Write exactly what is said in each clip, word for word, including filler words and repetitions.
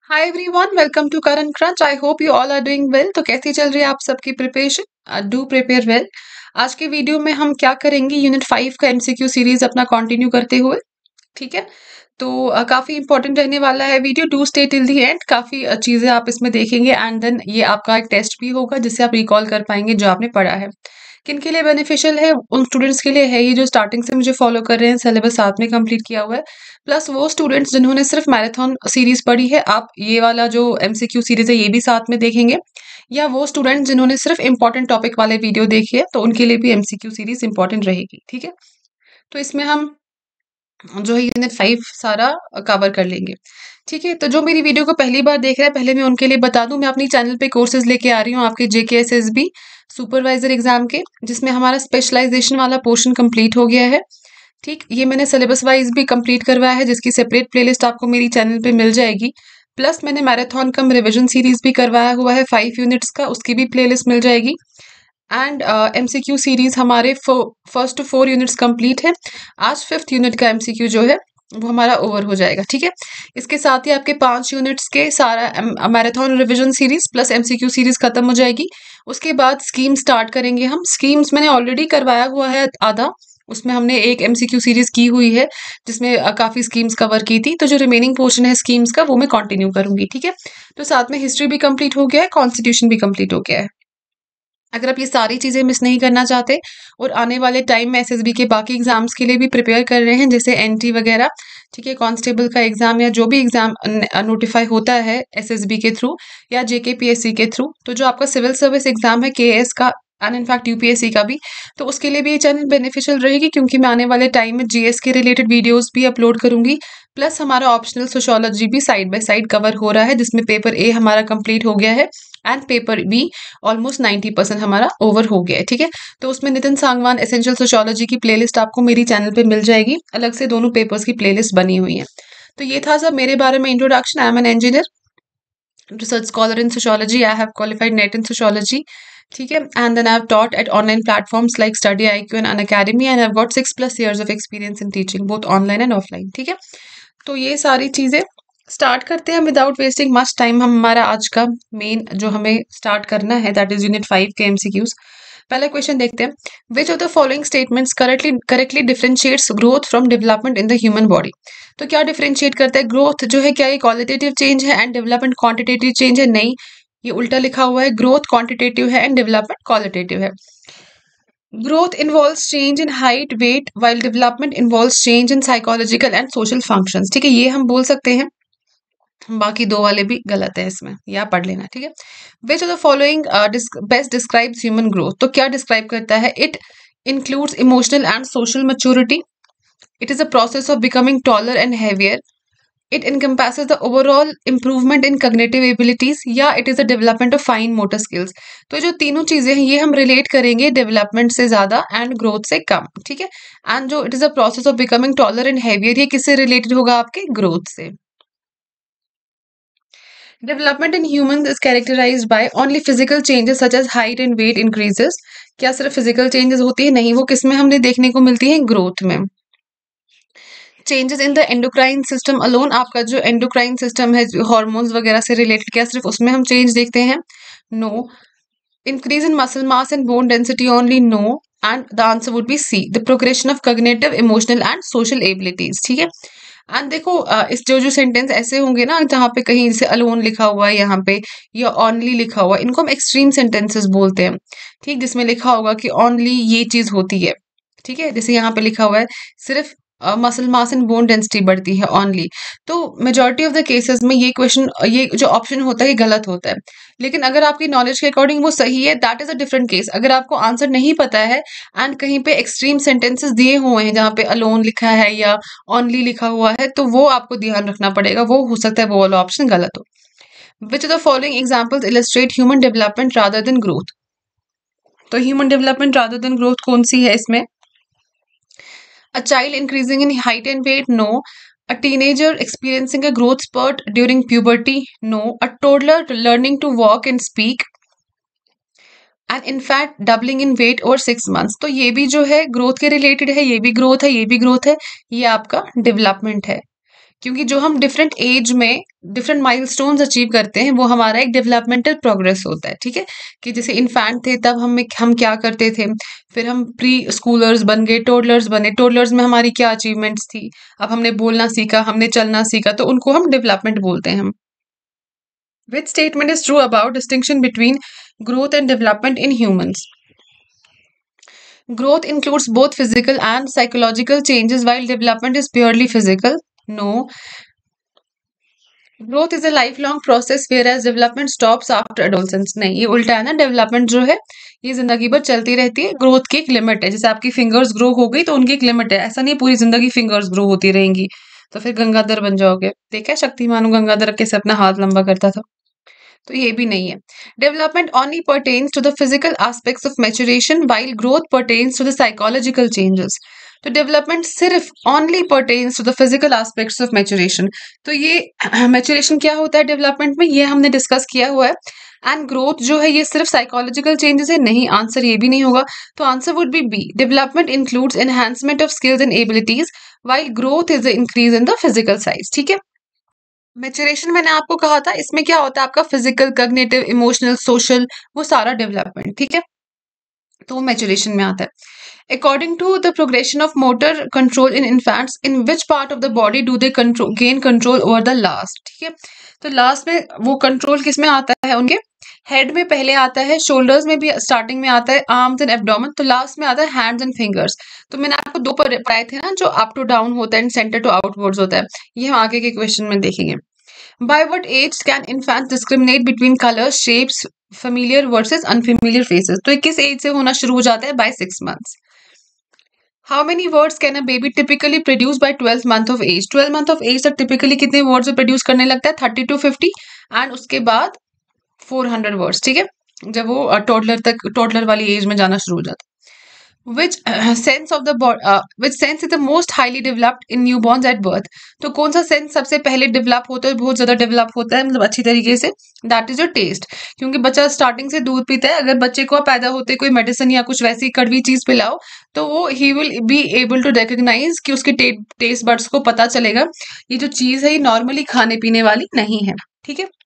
Hi everyone, welcome to current crunch. I hope you all are doing well. तो कैसी चल रही है आप सबकी प्रिपरेशन? Do prepare well. आज के वीडियो में हम क्या करेंगे, यूनिट फाइव का एमसीक्यू सीरीज अपना कंटिन्यू करते हुए। ठीक है, तो uh, काफी इंपॉर्टेंट रहने वाला है video. Do stay till the end. काफी uh, चीजें आप इसमें देखेंगे एंड देन ये आपका एक टेस्ट भी होगा जिससे आप रिकॉल कर पाएंगे जो आपने पढ़ा है। किन के लिए बेनिफिशियल है? उन स्टूडेंट्स के लिए है ये जो स्टार्टिंग से मुझे फॉलो कर रहे हैं, सिलेबस साथ में कंप्लीट किया हुआ है। प्लस वो स्टूडेंट्स जिन्होंने सिर्फ मैराथन सीरीज पढ़ी है, आप ये वाला जो एमसीक्यू सीरीज है ये भी साथ में देखेंगे। या वो स्टूडेंट जिन्होंने सिर्फ इंपॉर्टेंट टॉपिक वाले वीडियो देखे है, तो उनके लिए भी एमसीक्यू सीरीज इंपॉर्टेंट रहेगी। ठीक है, तो इसमें हम जो है यूनिट फाइव सारा कवर कर लेंगे। ठीक है, तो जो मेरी वीडियो को पहली बार देख रहा है, पहले मैं उनके लिए बता दूं, मैं अपनी चैनल पे कोर्सेज लेके आ रही हूँ आपके जेके एसएसबी सुपरवाइजर एग्जाम के, जिसमें हमारा स्पेशलाइजेशन वाला पोर्शन कंप्लीट हो गया है। ठीक, ये मैंने सिलेबस वाइज भी कंप्लीट करवाया है, जिसकी सेपरेट प्लेलिस्ट आपको मेरी चैनल पे मिल जाएगी। प्लस मैंने मैराथन कम रिविजन सीरीज भी करवाया हुआ है फाइव यूनिट्स का, उसकी भी प्लेलिस्ट मिल जाएगी। एंड एमसीक्यू सीरीज हमारे फर्स्ट फोर यूनिट्स कंप्लीट है। आज फिफ्थ यूनिट का एमसीक्यू जो है वो हमारा ओवर हो जाएगा। ठीक है, इसके साथ ही आपके पांच यूनिट्स के सारा marathon revision series plus MCQ series खत्म हो जाएगी। उसके बाद स्कीम स्टार्ट करेंगे हम। स्कीम्स मैंने ऑलरेडी करवाया हुआ है आधा, उसमें हमने एक एमसीक्यू सीरीज की हुई है जिसमें अ, काफी स्कीम्स कवर की थी। तो जो रिमेनिंग पोर्शन है स्कीम्स का वो मैं कंटिन्यू करूंगी। ठीक है, तो साथ में हिस्ट्री भी कंप्लीट हो गया है, कॉन्स्टिट्यूशन भी कंप्लीट हो गया है। अगर आप ये सारी चीजें मिस नहीं करना चाहते और आने वाले टाइम में एसएसबी के बाकी एग्जाम्स के लिए भी प्रिपेयर कर रहे हैं, जैसे एनटी वगैरह, ठीक है, कांस्टेबल का एग्जाम या जो भी एग्जाम नोटिफाई होता है एसएसबी के थ्रू या जेकेपीएससी के थ्रू, तो जो आपका सिविल सर्विस एग्जाम है केएस का एंड इनफैक्ट यूपीएससी का भी, तो उसके लिए भी ये चैनल बेनिफिशियल रहेगी, क्योंकि मैं आने वाले टाइम में जीएस के रिलेटेड वीडियोस भी अपलोड करूंगी। प्लस हमारा ऑप्शनल सोशियोलॉजी भी साइड बाय साइड कवर हो रहा है, जिसमें पेपर ए हमारा कंप्लीट हो गया है and paper B almost ninety percent हमारा ओवर हो गया है। ठीक है, तो उसमें नितिन सांगवान एसेंशियल सोशियोलॉजी की प्लेलिस्ट आपको मेरी चैनल पे मिल जाएगी, अलग से दोनों पेपर्स की प्लेलिस्ट बनी हुई है। तो ये था सब मेरे बारे में introduction. I am an engineer, research scholar in sociology. I have qualified NET in sociology. ठीक है, and then I've taught at online platforms like Study I Q and Unacademy, and I've got six plus years of experience in teaching both online and offline. ठीक है, तो ये सारी चीजें start करते हैं विदाउट वेस्टिंग मच टाइम। हम हमारा आज का मेन जो हमें स्टार्ट करना है दैट इज यूनिट फाइव के एमसीक्यूज। पहला क्वेश्चन देखते हैं, which of the following statements correctly correctly differentiates growth from development in the human body. तो क्या डिफरेंशिएट करता है? ग्रोथ जो है क्या ये क्वालिटेटिव चेंज है एंड डेवलपमेंट क्वांटिटेटिव चेंज है? नहीं, ये उल्टा लिखा हुआ है, ग्रोथ क्वांटिटेटिव है एंड डेवलपमेंट क्वालिटेटिव है। Growth involves change in height weight while development involves change in psychological and social functions. ठीक है, ये हम बोल सकते हैं, बाकी दो वाले भी गलत है इसमें, या पढ़ लेना। ठीक है, which of the following best describes human growth. तो क्या डिस्क्राइब करता है? It includes emotional and social maturity, it is a process of becoming taller and heavier, it encompasses the overall improvement in cognitive abilities, या it is the development of fine motor skills। तो जो तीनों चीजें हैं ये हम relate करेंगे development से ज्यादा एंड ग्रोथ से कम। ठीक है, एंड जो it is a process of becoming taller and heavier, ये किससे रिलेटेड होगा? आपके ग्रोथ से। Development in humans is characterized by only physical changes such as height and weight increases. क्या सिर्फ फिजिकल चेंजेस होती है? नहीं, वो किसमें हमने देखने को मिलती है? ग्रोथ में। Changes in the endocrine system alone, आपका जो एंडोक्राइन सिस्टम है हार्मोन्स वगैरह से रिलेटेड, क्या सिर्फ उसमें हम चेंज देखते हैं? No. Increase in muscle mass and bone density only? No, and the answer would be C, the progression of cognitive emotional and social abilities. ठीक है, एंड देखो अ, इस जो जो सेंटेंस ऐसे होंगे ना जहाँ पे कहीं जैसे अलोन लिखा हुआ है यहाँ पे या ओनली लिखा हुआ है, इनको हम एक्सट्रीम सेंटेंसेस बोलते हैं। ठीक, जिसमें लिखा होगा कि ओनली ये चीज होती है। ठीक है, जैसे यहाँ पे लिखा हुआ है सिर्फ muscle mass and bone density बढ़ती है ओनली। तो मेजोरिटी ऑफ द केसेस में ये क्वेश्चन, ये जो ऑप्शन होता है ये गलत होता है। लेकिन अगर आपकी नॉलेज के अकॉर्डिंग वो सही है, that is a different case. अगर आपको आंसर नहीं पता है एंड कहीं पे एक्सट्रीम सेंटेंसेस दिए हुए हैं जहाँ पे अलोन लिखा है या ओनली लिखा हुआ है, तो वो आपको ध्यान रखना पड़ेगा, वो हो सकता है वो वाला ऑप्शन गलत हो। Which of the following examples illustrate human development rather than growth. तो human development rather than growth कौन सी है इसमें? A child increasing in height and weight? No. A teenager experiencing a growth spurt during puberty? No. A toddler learning to walk and speak? And in fact doubling in weight over six months। तो ये भी जो है growth के related है, ये भी growth है, ये भी ग्रोथ है, ये आपका डेवलपमेंट है। क्योंकि जो हम डिफरेंट एज में डिफरेंट माइलस्टोन्स अचीव करते हैं वो हमारा एक डेवलपमेंटल प्रोग्रेस होता है, ठीक है। कि जैसे इन्फेंट थे तब हम हम क्या करते थे, फिर हम प्री स्कूलर्स बन गए, टोडलर्स बने, टोडलर्स में हमारी क्या अचीवमेंट्स थी, अब हमने बोलना सीखा, हमने चलना सीखा, तो उनको हम डेवलपमेंट बोलते हैं हम। Which statement is true about distinction between growth and development in humans? Growth includes both physical and psychological changes while development is purely physical. No. Growth is a lifelong process where age development stops after adolescence. नहीं, ये उल्टा है ना। Development जो है ये जिंदगी भर चलती रहती है, ग्रोथ की एक लिमिट है। जैसे आपकी फिंगर्स ग्रो हो गई तो उनकी एक लिमिट है, ऐसा नहीं पूरी जिंदगी फिंगर्स ग्रो होती रहेंगी, तो फिर गंगाधर बन जाओगे। देखा है शक्तिमान गंगाधर कैसे अपना हाथ लंबा करता था, तो ये भी नहीं है। Development only pertains to the physical aspects of maturation while growth pertains to the psychological changes. तो डेवलपमेंट सिर्फ only pertains to the physical aspects of maturation. तो ये मैच्योरेशन क्या होता है डेवलपमेंट में, ये हमने डिस्कस किया हुआ है। एंड ग्रोथ जो है ये सिर्फ साइकोलॉजिकल चेंजेस है, नहीं, आंसर ये भी नहीं होगा। तो answer would be B, development includes enhancement of skills and abilities while growth is the increase in the physical size, ठीक है। मैच्योरेशन मैंने आपको कहा था, इसमें क्या होता है आपका फिजिकल, कॉग्निटिव, इमोशनल, सोशल, वो सारा डेवलपमेंट, ठीक है, तो वो मैच्योरेशन में आता है। According to the progression of motor control in infants, in which part of the body do they control gain control over the last, ठीक है। तो लास्ट में वो कंट्रोल किस में आता है, उनके हेड में पहले आता है, शोल्डर्स में भी स्टार्टिंग में आता है, आर्म्स एंड एब्डोमेन, तो लास्ट में आता है हैंड्स एंड फिंगर्स। तो मैंने आपको दो पढ़ाए थे ना, जो अप टू डाउन होता है एंड सेंटर टू आउटवर्ड्स होता है, ये हम आगे के क्वेश्चन में देखेंगे। By what age can infants discriminate between colors, shapes, familiar versus unfamiliar faces? तो ये किस एज से होना शुरू हो जाता है? By six months. How many words can a baby typically produce by twelfth month of age? twelve month of age तक typically कितने words प्रोड्यूस करने लगता है? thirty to fifty, एंड उसके बाद four hundred words, ठीक है, जब वो टोडलर तक, टोडलर वाली एज में जाना शुरू हो जाता है। Which uh, sense of the body, uh, which sense is the most highly developed in newborns at birth? तो कौन सा सेंस सबसे पहले डेवलप होता है, बहुत ज्यादा डेवलप होता है, मतलब अच्छी तरीके से? That is your test. क्योंकि बच्चा स्टार्टिंग से दूध पीता है, अगर बच्चे को पैदा होते कोई मेडिसिन या कुछ वैसी कड़वी चीज पिलाओ तो वो ही will be able to recognize कि उसके टे, टेस्ट बड्स को पता चलेगा ये जो चीज है ये नॉर्मली खाने पीने वाली नहीं है, ठीक है।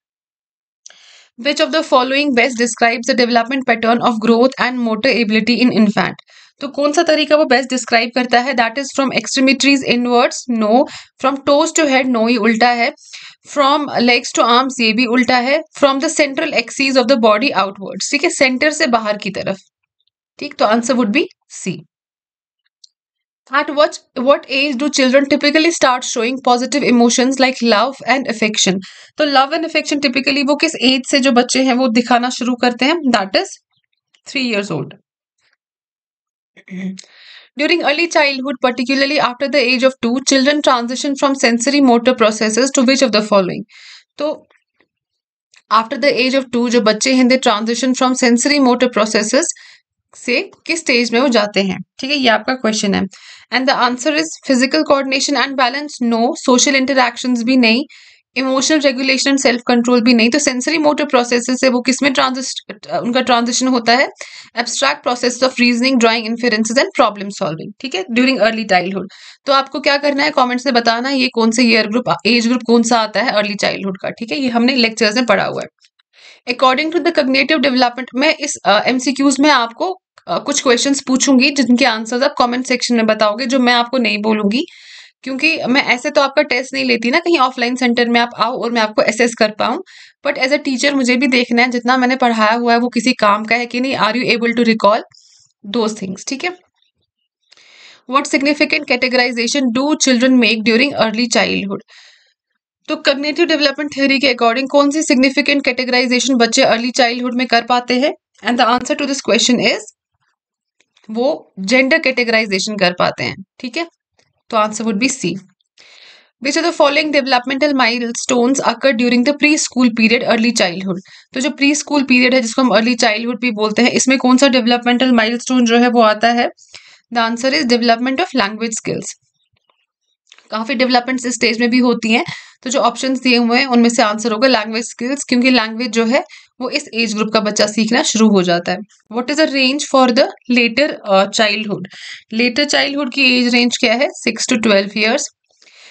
Which of the following best describes the development pattern of growth and motor ability in infant? तो कौन सा तरीका वो बेस्ट डिस्क्राइब करता है? That is from extremities inwards, no. From toes to head, no, ये उल्टा है। फ्रॉम लेग्स टू आर्म्स, ये भी उल्टा है। From the central axis of the body outwards, ठीक है, सेंटर से बाहर की तरफ, ठीक, तो answer would be C. At what what age do children typically start showing positive emotions like love and affection? तो love and affection typically वो किस एज से जो बच्चे हैं वो दिखाना शुरू करते हैं? That is three years old. During early childhood, particularly after the age of two, children transition from sensory motor processes to which of the following? तो after the age of two जो बच्चे हैं they transition from sensory motor processes से किस stage में वो जाते हैं, ठीक है, ये आपका क्वेश्चन है। And the answer is physical coordination and balance, no. Social interactions भी नहीं। Emotional regulation and self control भी नहीं। तो सेंसरी मोटर प्रोसेसेस से वो किसमें ट्रांजिशन, उनका ट्रांजिशन होता है? Abstract process of reasoning, drawing, inferences and problem solving, ठीक है, ड्यूरिंग अर्ली चाइल्डहुड। तो आपको क्या करना है, कमेंट्स में बताना ये कौन से ईयर ग्रुप, एज ग्रुप कौन सा आता है अर्ली चाइल्डहुड का, ठीक है, ये हमने लेक्चर्स में पढ़ा हुआ है। According to the cognitive development, मैं इस एमसीक्यूज uh, में आपको Uh, कुछ क्वेश्चंस पूछूंगी जिनके आंसर्स आप कमेंट सेक्शन में बताओगे, जो मैं आपको नहीं बोलूंगी, क्योंकि मैं ऐसे तो आपका टेस्ट नहीं लेती ना, कहीं ऑफलाइन सेंटर में आप आओ और मैं आपको असेस कर पाऊं, बट एज अ टीचर मुझे भी देखना है जितना मैंने पढ़ाया हुआ है वो किसी काम का है कि नहीं, are you able to recall those things, ठीक है। What significant categorisation do children make during early childhood? तो कॉग्निटिव डेवलपमेंट थ्योरी के अकॉर्डिंग कौन सी सिग्निफिकेंट कैटेगराइजेशन बच्चे अर्ली चाइल्डहुड में कर पाते हैं? And the answer to this question is वो जेंडर कैटेगराइजेशन कर पाते हैं, ठीक है, तो answer would be C. Which are the following developmental milestones occur during the pre school period early childhood? तो जो प्री स्कूल पीरियड है जिसको हम अर्ली चाइल्डहुड भी बोलते हैं, इसमें कौन सा डेवलपमेंटल माइलस्टोन जो है वो आता है? The answer is development of language skills. काफी डेवलपमेंट इस स्टेज में भी होती हैं, तो जो ऑप्शंस दिए हुए हैं उनमें से आंसर होगा लैंग्वेज स्किल्स, क्योंकि लैंग्वेज जो है वो इस एज ग्रुप का बच्चा सीखना शुरू हो जाता है। What is the range for the later childhood? Later childhood की एज रेंज क्या है? Six to twelve years.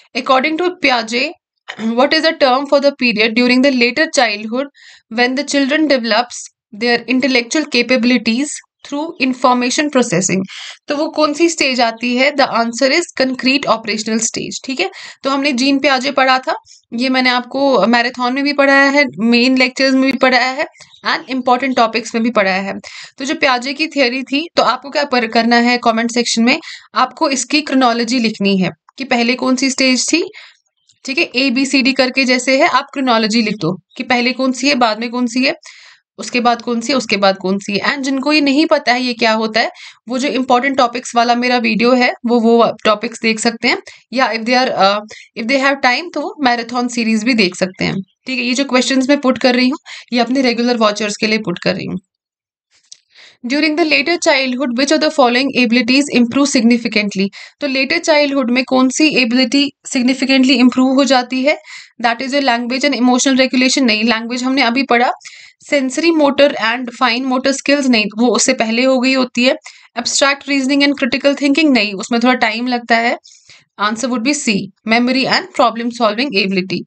According to Piaget, what is the term for the period during the later childhood when the children develops their intellectual capabilities through information processing? तो वो कौन सी stage आती है? The answer is concrete operational stage. ठीक है, तो हमने gene पियाजे पढ़ा था, ये मैंने आपको मैराथन में भी पढ़ाया है, मेन लेक्चर्स में भी पढ़ाया है एंड इंपॉर्टेंट टॉपिक्स में भी पढ़ाया है। तो जो पियाजे की थियोरी थी, तो आपको क्या पर करना है, कमेंट सेक्शन में आपको इसकी क्रोनोलॉजी लिखनी है कि पहले कौन सी स्टेज थी। ठीक है, ए बी सी डी करके जैसे है, आप क्रोनोलॉजी लिख दो कि पहले कौन सी है, बाद में कौन सी है, उसके बाद कौन सी है, उसके बाद कौन सी है। एंड जिनको ये नहीं पता है ये क्या होता है, वो जो इंपॉर्टेंट टॉपिक्स वाला मेरा वीडियो है वो वो टॉपिक्स देख सकते हैं, या if they are if they have time तो वो मैराथन सीरीज भी देख सकते हैं। ठीक है, ये जो क्वेश्चंस मैं पुट कर रही हूँ ये अपने रेगुलर वॉचर्स के लिए पुट कर रही हूँ। During the later childhood which of the following abilities improve significantly? तो लेटर चाइल्डहुड में कौन सी एबिलिटी सिग्निफिकेंटली इंप्रूव हो जाती है? That is your language and emotional regulation. नहीं, लैंग्वेज हमने अभी पढ़ा। Sensory motor and fine motor skills नहीं, वो उससे पहले हो गई होती है। Abstract reasoning and critical thinking नहीं, उसमें थोड़ा टाइम लगता है। Answer would be C, memory and problem solving ability.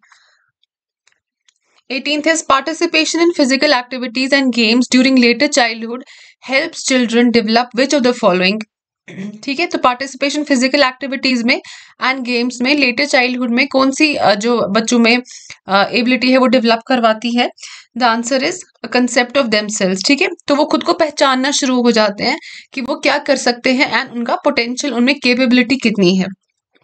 eighteenth is participation in physical activities and games during later childhood helps children develop which of the following? ठीक है, तो participation physical activities में and games में later childhood में कौन सी जो बच्चों में एबिलिटी है वो डेवलप करवाती है? The answer is concept of themselves. ठीक है, तो वो खुद को पहचानना शुरू हो जाते हैं कि वो क्या कर सकते हैं एंड उनका पोटेंशियल, उनमें कैपेबिलिटी कितनी है।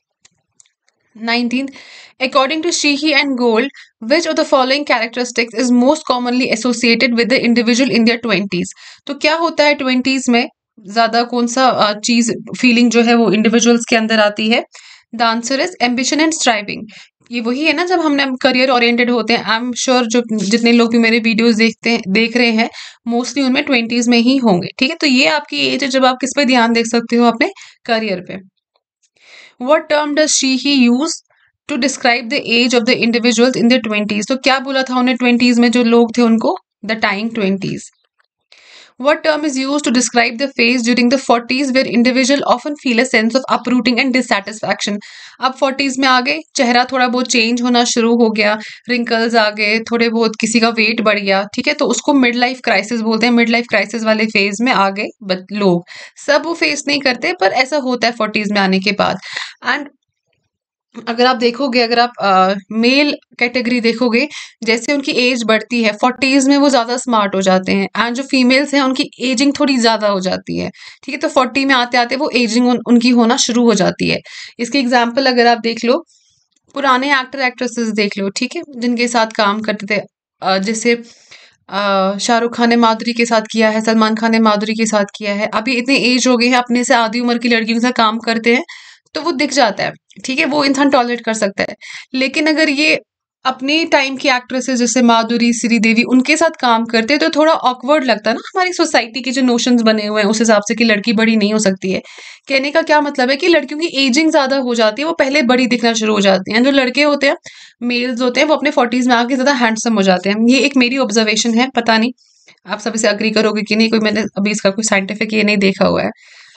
nineteenth, according to Sheehy and Gold, which of the following characteristics is most commonly associated with the individual in their twenties? तो क्या होता है ट्वेंटीज में, ज्यादा कौन सा चीज फीलिंग जो है वो इंडिविजुअल्स के अंदर आती है? The answer is ambition and striving. ये वही है ना जब हमने करियर ओरिएंटेड होते हैं। आई एम श्योर जो जितने लोग भी मेरे वीडियोस देखते हैं देख रहे हैं मोस्टली उनमें ट्वेंटीज में ही होंगे। ठीक है, तो ये आपकी एज है जब आप किस पे ध्यान देख सकते हो, अपने करियर पे। What term does Sheehy use to describe the age of the individuals in their twenties? तो क्या बोला था उन्हें ट्वेंटीज में जो लोग थे उनको? The dying twenties. What term is used to describe the phase during the forties where individual often feel a sense of uprooting and dissatisfaction? अब forties में आ गए, चेहरा थोड़ा बहुत चेंज होना शुरू हो गया, रिंकल्स आ गए, थोड़े बहुत किसी का वेट बढ़ गया। ठीक है, तो उसको मिड लाइफ क्राइसिस बोलते हैं। मिड लाइफ क्राइसिस वाले फेज में आ गए लोग, सब वो फेस नहीं करते पर ऐसा होता है फोर्टीज में आने के बाद। एंड अगर आप देखोगे, अगर आप मेल कैटेगरी देखोगे, जैसे उनकी एज बढ़ती है फोर्टीज में वो ज्यादा स्मार्ट हो जाते हैं, एंड जो फीमेल्स हैं उनकी एजिंग थोड़ी ज्यादा हो जाती है। ठीक है, तो फोर्टी में आते आते वो एजिंग उन, उनकी होना शुरू हो जाती है। इसकी एग्जाम्पल अगर आप देख लो, पुराने एक्टर एक्ट्रेसेस देख लो, ठीक है, जिनके साथ काम करते थे, जैसे शाहरुख खान ने माधुरी के साथ किया है, सलमान खान ने माधुरी के साथ किया है। अभी इतने एज हो गए हैं, अपने से आधी उम्र की लड़कियों के साथ काम करते हैं, तो वो दिख जाता है। ठीक है, वो इंसान टॉलरेट कर सकता है। लेकिन अगर ये अपने टाइम की एक्ट्रेसेस जैसे माधुरी, श्रीदेवी, उनके साथ काम करते हैं तो थोड़ा ऑकवर्ड लगता है ना। हमारी सोसाइटी के जो नोशंस बने हुए हैं उस हिसाब से कि लड़की बड़ी नहीं हो सकती है। कहने का क्या मतलब है कि लड़कियों की एजिंग ज्यादा हो जाती है, वो पहले बड़ी दिखना शुरू हो जाती हैं। जो लड़के होते हैं, मेल्स होते हैं, वो अपने फोर्टीज में आके ज्यादा हैंडसम हो जाते हैं। ये एक मेरी ऑब्जर्वेशन है, पता नहीं आप सब इसे अग्री करोगे कि नहीं, कोई मैंने अभी इसका कोई साइंटिफिक ये नहीं देखा हुआ है।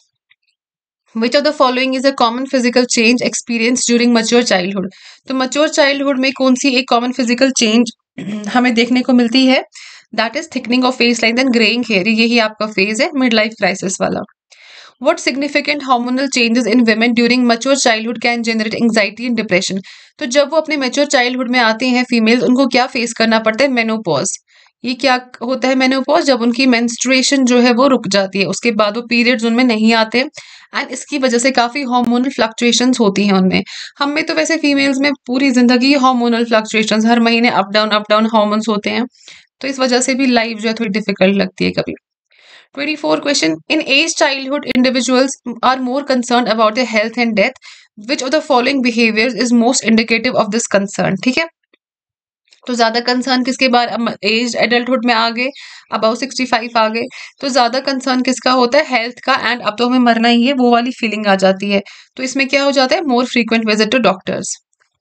Which of the following is a common physical change experienced during mature childhood? तो mature childhood में कौन सी एक common physical change हमें देखने को मिलती है? That is thickening of face lines and graying hair. यही आपका phase है mid life crisis वाला। What significant hormonal changes in women during mature childhood can generate anxiety and depression? तो जब वो अपने mature childhood में आते हैं females, उनको क्या face करना पड़ता है? menopause। ये क्या होता है मेनोपॉज? जब उनकी मेंस्ट्रुएशन जो है वो रुक जाती है, उसके बाद वो पीरियड्स उनमें नहीं आते, एंड इसकी वजह से काफी हार्मोनल फ्लक्चुएशंस होती हैं उनमें। हम में तो वैसे फीमेल्स में पूरी जिंदगी हार्मोनल फ्लक्चुएशंस, हर महीने up down up down hormones होते हैं, तो इस वजह से भी लाइफ जो है थोड़ी डिफिकल्ट लगती है कभी। twenty-four question, in age childhood individuals are more concern about their health and death, which of the following behaviours is most indicative of this concern? ठीक है, तो ज्यादा कंसर्न किसके बाद? एज एडल्टहुड में आ गए, अबाउ सिक्सटी फाइव आ गए, तो ज्यादा कंसर्न किसका होता है? हेल्थ का, एंड अब तो हमें मरना ही है, वो वाली फीलिंग आ जाती है। तो इसमें क्या हो जाता है? More frequent visit to doctors.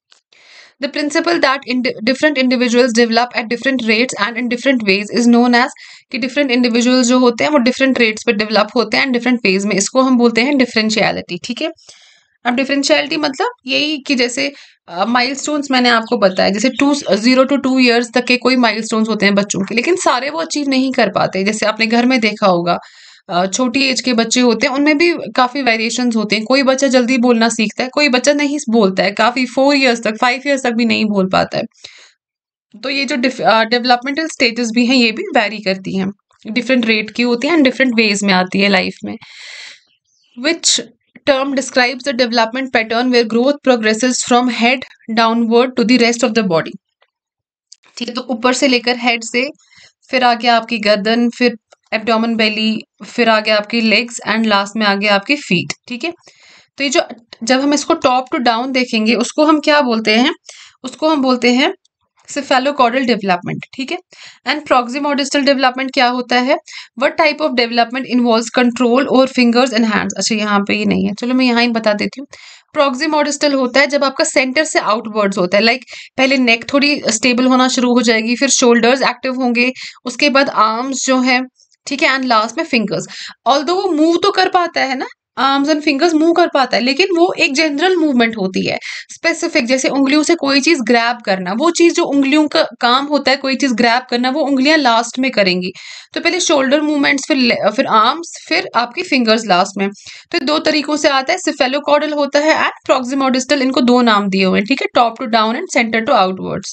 The principle that different individuals develop at different rates and in different ways is known as, कि डिफरेंट इंडिविजुअल्स जो होते हैं वो डिफरेंट रेट्स पे डेवलप होते हैं एंड डिफरेंट फेज में, इसको हम बोलते हैं डिफरेंशियलिटी। ठीक है, अब डिफरेंशियलिटी मतलब यही कि जैसे माइलस्टोन्स मैंने आपको बताया, जैसे to zero to two years तक के कोई माइलस्टोन्स होते हैं बच्चों के, लेकिन सारे वो अचीव नहीं कर पाते। जैसे आपने घर में देखा होगा, अ, छोटी एज के बच्चे होते हैं, उनमें भी काफी वेरिएशंस होते हैं। कोई बच्चा जल्दी बोलना सीखता है, कोई बच्चा नहीं बोलता है, काफी फोर इयर्स तक, फाइव इयर्स तक भी नहीं बोल पाता है। तो ये जो डेवलपमेंटल स्टेजेस भी हैं, ये भी वैरी करती हैं, डिफरेंट रेट की होती हैं एंड डिफरेंट वेज में आती है लाइफ में। विच term describes the development pattern where growth progresses from head downward to the rest of the body। ठीक है, तो ऊपर से लेकर हेड से, फिर आगे आपकी गर्दन, फिर एब्डोमेन बेली, फिर आगे आपकी लेग्स एंड लास्ट में आगे आपकी फीट। ठीक है, तो ये जो, जब हम इसको टॉप टू डाउन देखेंगे, उसको हम क्या बोलते हैं, उसको हम बोलते हैं सेफेलोकॉर्डल डेवलपमेंट। ठीक है, एंड प्रॉक्सिमोडिस्टल डेवलपमेंट क्या होता है, what type of development involves control और फिंगर्स एंड हैंड्स। अच्छा, यहाँ पे ये नहीं है, चलो मैं यहाँ ही बता देती हूँ। प्रॉक्सिमोडिस्टल होता है जब आपका सेंटर से आउटवर्ड्स होता है, लाइक पहले नेक थोड़ी स्टेबल होना शुरू हो जाएगी, फिर शोल्डर्स एक्टिव होंगे, उसके बाद आर्म्स जो है, ठीक है, एंड लास्ट में फिंगर्स। ऑल्दो वो मूव तो कर पाता है ना, आर्म्स एंड फिंगर्स मूव कर पाता है, लेकिन वो एक जनरल मूवमेंट होती है, स्पेसिफिक। जैसे उंगलियों से कोई चीज ग्रैब करना, वो चीज जो उंगलियों का काम होता है, कोई चीज ग्रैब करना, वो उंगलियां लास्ट में करेंगी। तो पहले शोल्डर मूवमेंट्स, फिर फिर आर्म्स, फिर आपकी फिंगर्स लास्ट में। तो दो तरीकों से आता है, सिफेलोकॉर्डल होता है एंड प्रॉक्सिमोडिस्टल, इनको दो नाम दिए हुए हैं। ठीक है, top to down and centre to outwards.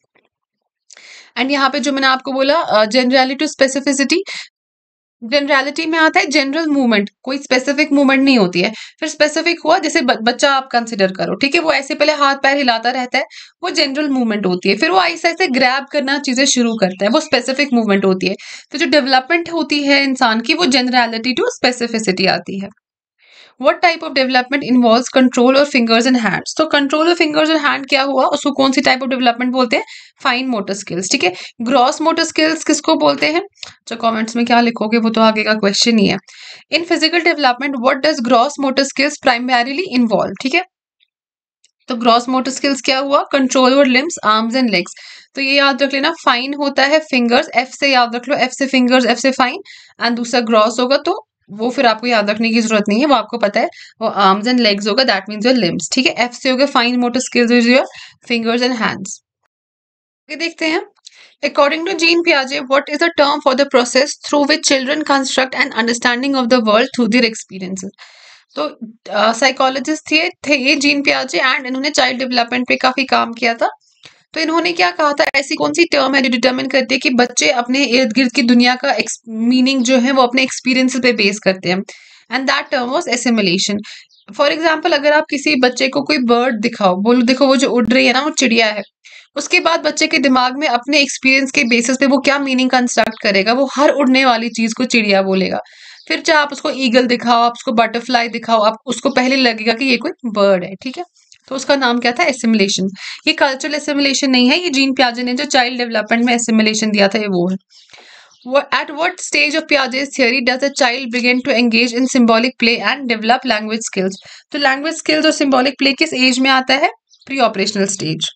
And यहाँ पे जो मैंने आपको बोला, जनरलिटी टू स्पेसिफिसिटी, जनरलिटी में आता है जनरल मूवमेंट, कोई स्पेसिफिक मूवमेंट नहीं होती है। फिर स्पेसिफिक हुआ, जैसे ब, बच्चा आप कंसिडर करो, ठीक है, वो ऐसे पहले हाथ पैर हिलाता रहता है, वो जनरल मूवमेंट होती है। फिर वो ऐसे ऐसे ग्रैब करना चीजें शुरू करता है, वो स्पेसिफिक मूवमेंट होती है। तो जो डेवलपमेंट होती है इंसान की, वो जनरलिटी टू स्पेसिफिसिटी आती है। What type of development involves control और fingers and hands? तो control और fingers and hand क्या हुआ, उसको कौन सी type of development बोलते हैं, फाइन मोटर स्किल्स। ठीक है, ग्रॉस मोटर स्किल्स किसको बोलते हैं, तो कमेंट्स में क्या लिखोगे वो तो आगे का क्वेश्चन ही है। In physical development what does gross motor skills primarily involve. ठीक है, तो ग्रॉस मोटर स्किल्स क्या हुआ, control over limbs, arms and legs. तो ये याद रख लेना, फाइन होता है फिंगर्स, एफ से याद रख लो, एफ से फिंगर्स, एफ से फाइन, एंड दूसरा ग्रॉस होगा, तो वो फिर आपको याद रखने की जरूरत नहीं है, वो आपको पता है, वो आर्म्स एंड लेग्स होगा, दैट मीन्स योर लिम्स। ठीक है, एफ से होगा fine motor skills is your fingers and hands. देखते हैं, अकॉर्डिंग टू जीन पियाजे, what is the term for the process through which children construct an understanding of the world through their experiences. तो psychologist uh, थे थे ये Jean पियाजे, and इन्होंने child development पे काफी काम किया था। तो इन्होंने क्या कहा था, ऐसी कौन सी टर्म है जो डिटरमिन करती है कि बच्चे अपने इर्द गिर्द की दुनिया का मीनिंग जो है वो अपने एक्सपीरियंस पे बेस करते हैं, and that term was assimilation. For example, अगर आप किसी बच्चे को कोई बर्ड दिखाओ, बोलो देखो वो जो उड़ रही है ना, वो चिड़िया है, उसके बाद बच्चे के दिमाग में अपने एक्सपीरियंस के बेसिस पे वो क्या मीनिंग कंस्ट्रक्ट करेगा, वो हर उड़ने वाली चीज को चिड़िया बोलेगा। फिर चाहे आप उसको ईगल दिखाओ, आप उसको बटरफ्लाई दिखाओ, आप उसको पहले लगेगा कि ये कोई बर्ड है। ठीक है, तो उसका नाम क्या था, एसिमिलेशन। ये कल्चरल एसिमिलेशन नहीं है, ये जीन पियाजे ने जो चाइल्ड डेवलपमेंट में एसिमिलेशन दिया था, ये वो है। At what stage of Piaget's theory does a child begin to engage in symbolic play and develop language skills? तो language skills और symbolic play किस एज में आता है, preoperational stage.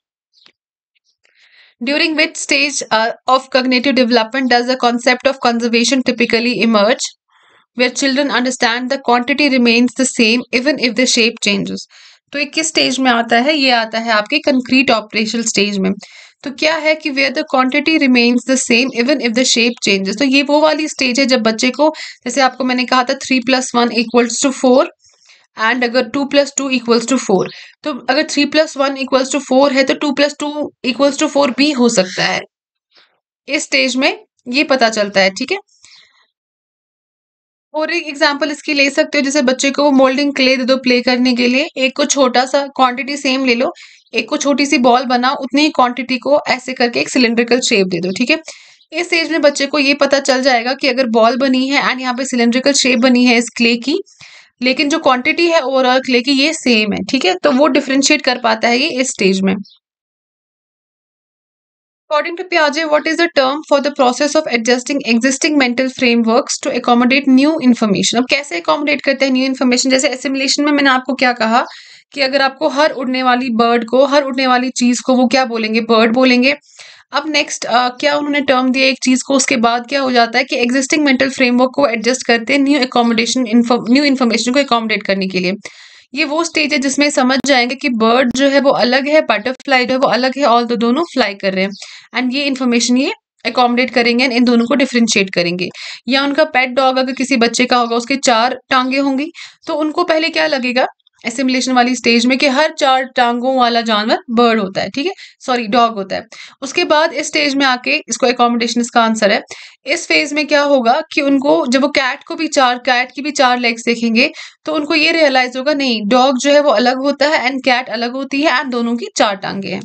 During which stage uh, of cognitive development does the concept of conservation typically emerge, where children understand the quantity remains the same even if the shape changes? तो ये किस stage में आता है, ये आता है आपके कंक्रीट ऑपरेशनल स्टेज में। तो क्या है कि where the quantity remains the same even if the shape changes. तो ये वो वाली स्टेज है जब बच्चे को, जैसे आपको मैंने कहा था three plus one equals to four, and अगर two plus two equals to four, तो अगर three plus one equals to four है तो two plus two equals to four भी हो सकता है। इस स्टेज में ये पता चलता है। ठीक है, और एक एग्जाम्पल इसकी ले सकते हो, जैसे बच्चे को मोल्डिंग क्ले दे दो प्ले करने के लिए, एक को छोटा सा क्वांटिटी सेम ले लो, एक को छोटी सी बॉल बनाओ, उतनी ही क्वांटिटी को ऐसे करके एक सिलेंड्रिकल शेप दे दो। ठीक है, इस स्टेज में बच्चे को ये पता चल जाएगा कि अगर बॉल बनी है एंड यहाँ पे सिलेंड्रिकल शेप बनी है इस क्ले की, लेकिन जो क्वांटिटी है ओवरऑल क्ले की ये सेम है। ठीक है, तो वो डिफरेंशिएट कर पाता है ये इस स्टेज में। According to Piaget, what is the term for the process of adjusting existing mental frameworks to accommodate new information? अब कैसे accommodate करते हैं new information? जैसे assimilation में मैंने आपको क्या कहा कि अगर आपको हर उड़ने वाली बर्ड को, हर उड़ने वाली चीज को वो क्या बोलेंगे, बर्ड बोलेंगे। अब नेक्स्ट uh, क्या उन्होंने टर्म दिया एक चीज को, उसके बाद क्या हो जाता है कि एग्जिस्टिंग मेंटल फ्रेमवर्क को एडजस्ट करते हैं न्यू एकोमोडेशन न्यू इन्फॉर्मेशन को एकोमोडेट करने के लिए। ये वो स्टेज है जिसमें समझ जाएंगे कि बर्ड जो है वो अलग है, बटरफ्लाई जो है वो अलग है, और दो दोनों फ्लाई कर रहे हैं। एंड ये इन्फॉर्मेशन ये अकोमोडेट करेंगे एंड इन दोनों को डिफरेंशिएट करेंगे। या उनका पेट डॉग अगर किसी बच्चे का होगा, उसके चार टांगे होंगी, तो उनको पहले क्या लगेगा एसिमुलेशन वाली स्टेज में कि हर चार टांगों वाला जानवर बर्ड होता है, ठीक है, सॉरी डॉग होता है। उसके बाद इस स्टेज में आके इसको एकोमोडेशन इसका आंसर है। इस फेज में क्या होगा कि उनको जब वो कैट को भी चार कैट की भी चार लेग्स देखेंगे तो उनको ये रियलाइज होगा नहीं, डॉग जो है वो अलग होता है एंड कैट अलग होती है एंड दोनों की चार टांगे हैं।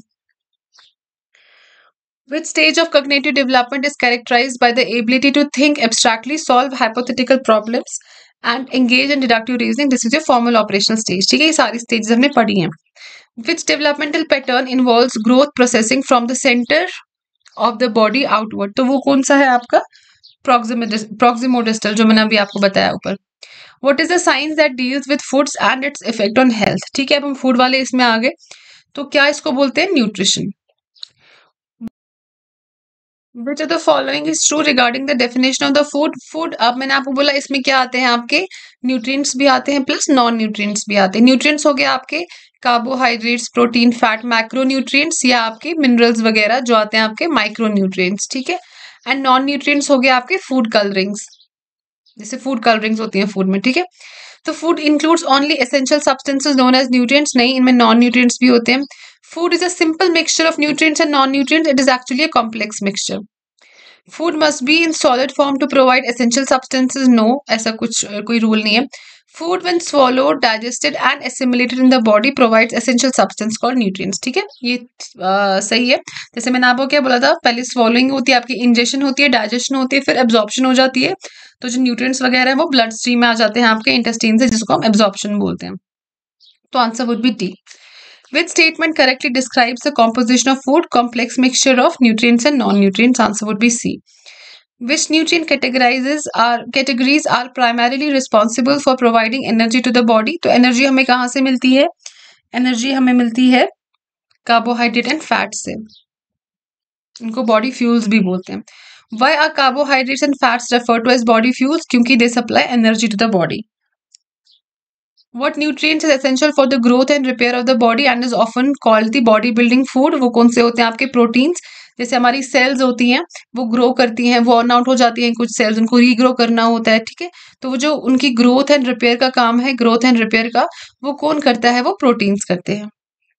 Which stage of cognitive development is characterized by the ability to think abstractly, solve hypothetical problems, and engage in deductive reasoning? This is your formal operational stage. ठीक है, ये सारी stages हमने पढ़ी हैं. Which developmental pattern involves growth processing from the center of the body outward? तो वो कौन सा है आपका proximodistal, जो मैंने अभी आपको बताया ऊपर. What is the science that deals with foods and its effect on health? ठीक है, अब हम फूड वाले इसमें आ गए, तो क्या इसको बोलते हैं? Nutrition. Which of the following is true regarding the definition of the food? Food, अब मैंने आपको बोला इसमें क्या आते हैं आपके न्यूट्रिएंट्स भी आते हैं प्लस नॉन न्यूट्रिएंट्स भी आते हैं. न्यूट्रिएंट्स हो गए आपके carbohydrates, protein, fat, macro nutrients, या आपके मिनरल्स वगैरह जो आते हैं आपके माइक्रो न्यूट्रिएंट्स, ठीक है. एंड नॉन न्यूट्रिएंट्स हो गए आपके फूड कलरिंग्स, जैसे फूड कलरिंग्स होती हैं फूड में, ठीक है. तो food includes only essential substances known as nutrients, नहीं, इनमें नॉन न्यूट्रिएंट्स भी होते हैं. Food is a simple mixture of nutrients and non-nutrients. It is actually a complex mixture. Food must be in solid form to provide essential substances. No, ऐसा कुछ कोई rule नहीं है. Food when swallowed, digested and assimilated in the body provides essential substance called nutrients. ठीक है, ये आ, सही है. जैसे मैंने आपको क्या बोला था, पहले swallowing होती है, आपकी इंजेक्शन होती है, डाइजेशन होती है, फिर एब्जॉर्प्शन हो जाती है. तो जो न्यूट्रिएंट्स वगैरह है वो ब्लड स्ट्रीम में आ जाते हैं आपके इंटेस्टाइन से, जिसको हम एब्जॉर्प्शन बोलते हैं. तो answer would be D. Which statement correctly describes the composition of food? Complex mixture of nutrients and non-nutrients. Answer would be C. Which nutrient categorizes are categories are primarily responsible for providing energy to the body? तो energy हमें कहाँ से मिलती है? Energy हमें मिलती है carbohydrate and fat से. इनको बॉडी फ्यूल्स भी बोलते हैं. Why are carbohydrates and fats referred to as body fuels? क्योंकि they supply energy to the body. What nutrients is essential for the growth and repair of the body and is often called the body building food? वो कौन से होते हैं आपके proteins. जैसे हमारी sales होती हैं वो ग्रो करती हैं, वो अर्न आउट हो जाती हैं कुछ सेल्स, उनको रीग्रो करना होता है, ठीक है. तो वो जो उनकी ग्रोथ एंड रिपेयर का काम है, ग्रोथ एंड रिपेयर का, वो कौन करता है? वो प्रोटीन्स करते हैं.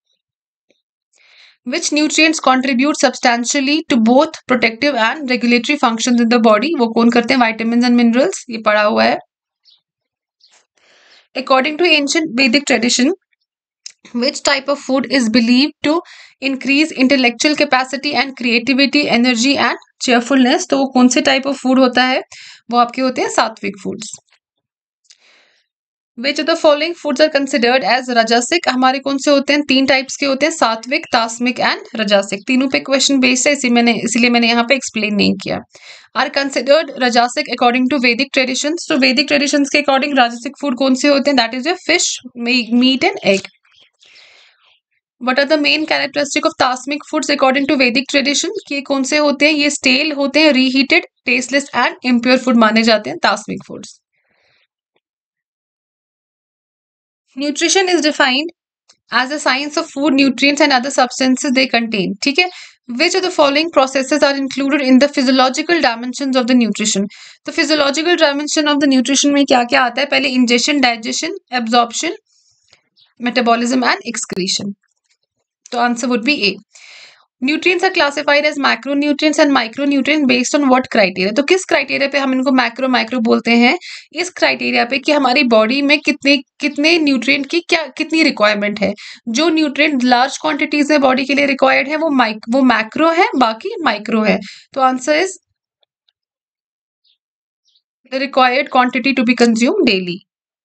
Which nutrients contribute substantially to both protective and regulatory functions in the body? वो कौन करते हैं? विटामिन्स एंड मिनरल्स, ये पढ़ा हुआ है. According to ancient Vedic tradition, which type of food is believed to increase intellectual capacity and creativity, energy and cheerfulness? तो वो कौन से type of food होता है? वो आपके होते हैं सात्विक foods. Which of the following foods are considered as rajasic? हमारे कौन से होते हैं? तीन टाइप्स के होते हैं, सात्विक, तास्मिक एंड रजासिक. तीनों पे क्वेश्चन बेस्ड है, इसी मैंने इसलिए मैंने यहाँ पे एक्सप्लेन नहीं किया. Are considered rajasic according to Vedic traditions. तो वैदिक ट्रेडिशंस के अकॉर्डिंग राजसिक फूड कौन से होते हैं? That is your fish, meat and egg. What are the main characteristic of tamasic foods according to Vedic tradition? ये कौन से होते हैं? ये स्टेल होते हैं, reheated, tasteless and impure food माने जाते हैं tamasic foods. Nutrition is defined as the science of food, nutrients and other substances they contain. ठीक है. Which of the following processes are included in the physiological dimensions of the nutrition? तो physiological dimension of the nutrition में क्या क्या आता है? पहले ingestion, digestion, absorption, metabolism and excretion. तो answer would be A. Nutrients are classified as macronutrients and micronutrients based on what criteria? तो किस क्राइटेरिया पे हम इनको मैक्रो माइक्रो बोलते हैं? इस क्राइटेरिया पे कि हमारी बॉडी में कितने कितने न्यूट्रिएंट की क्या कितनी रिक्वायरमेंट है. जो न्यूट्रिएंट लार्ज क्वांटिटीज में बॉडी के लिए रिक्वायर्ड है वो माइक वो मैक्रो है, बाकी माइक्रो है. तो answer is the required quantity to be consume daily.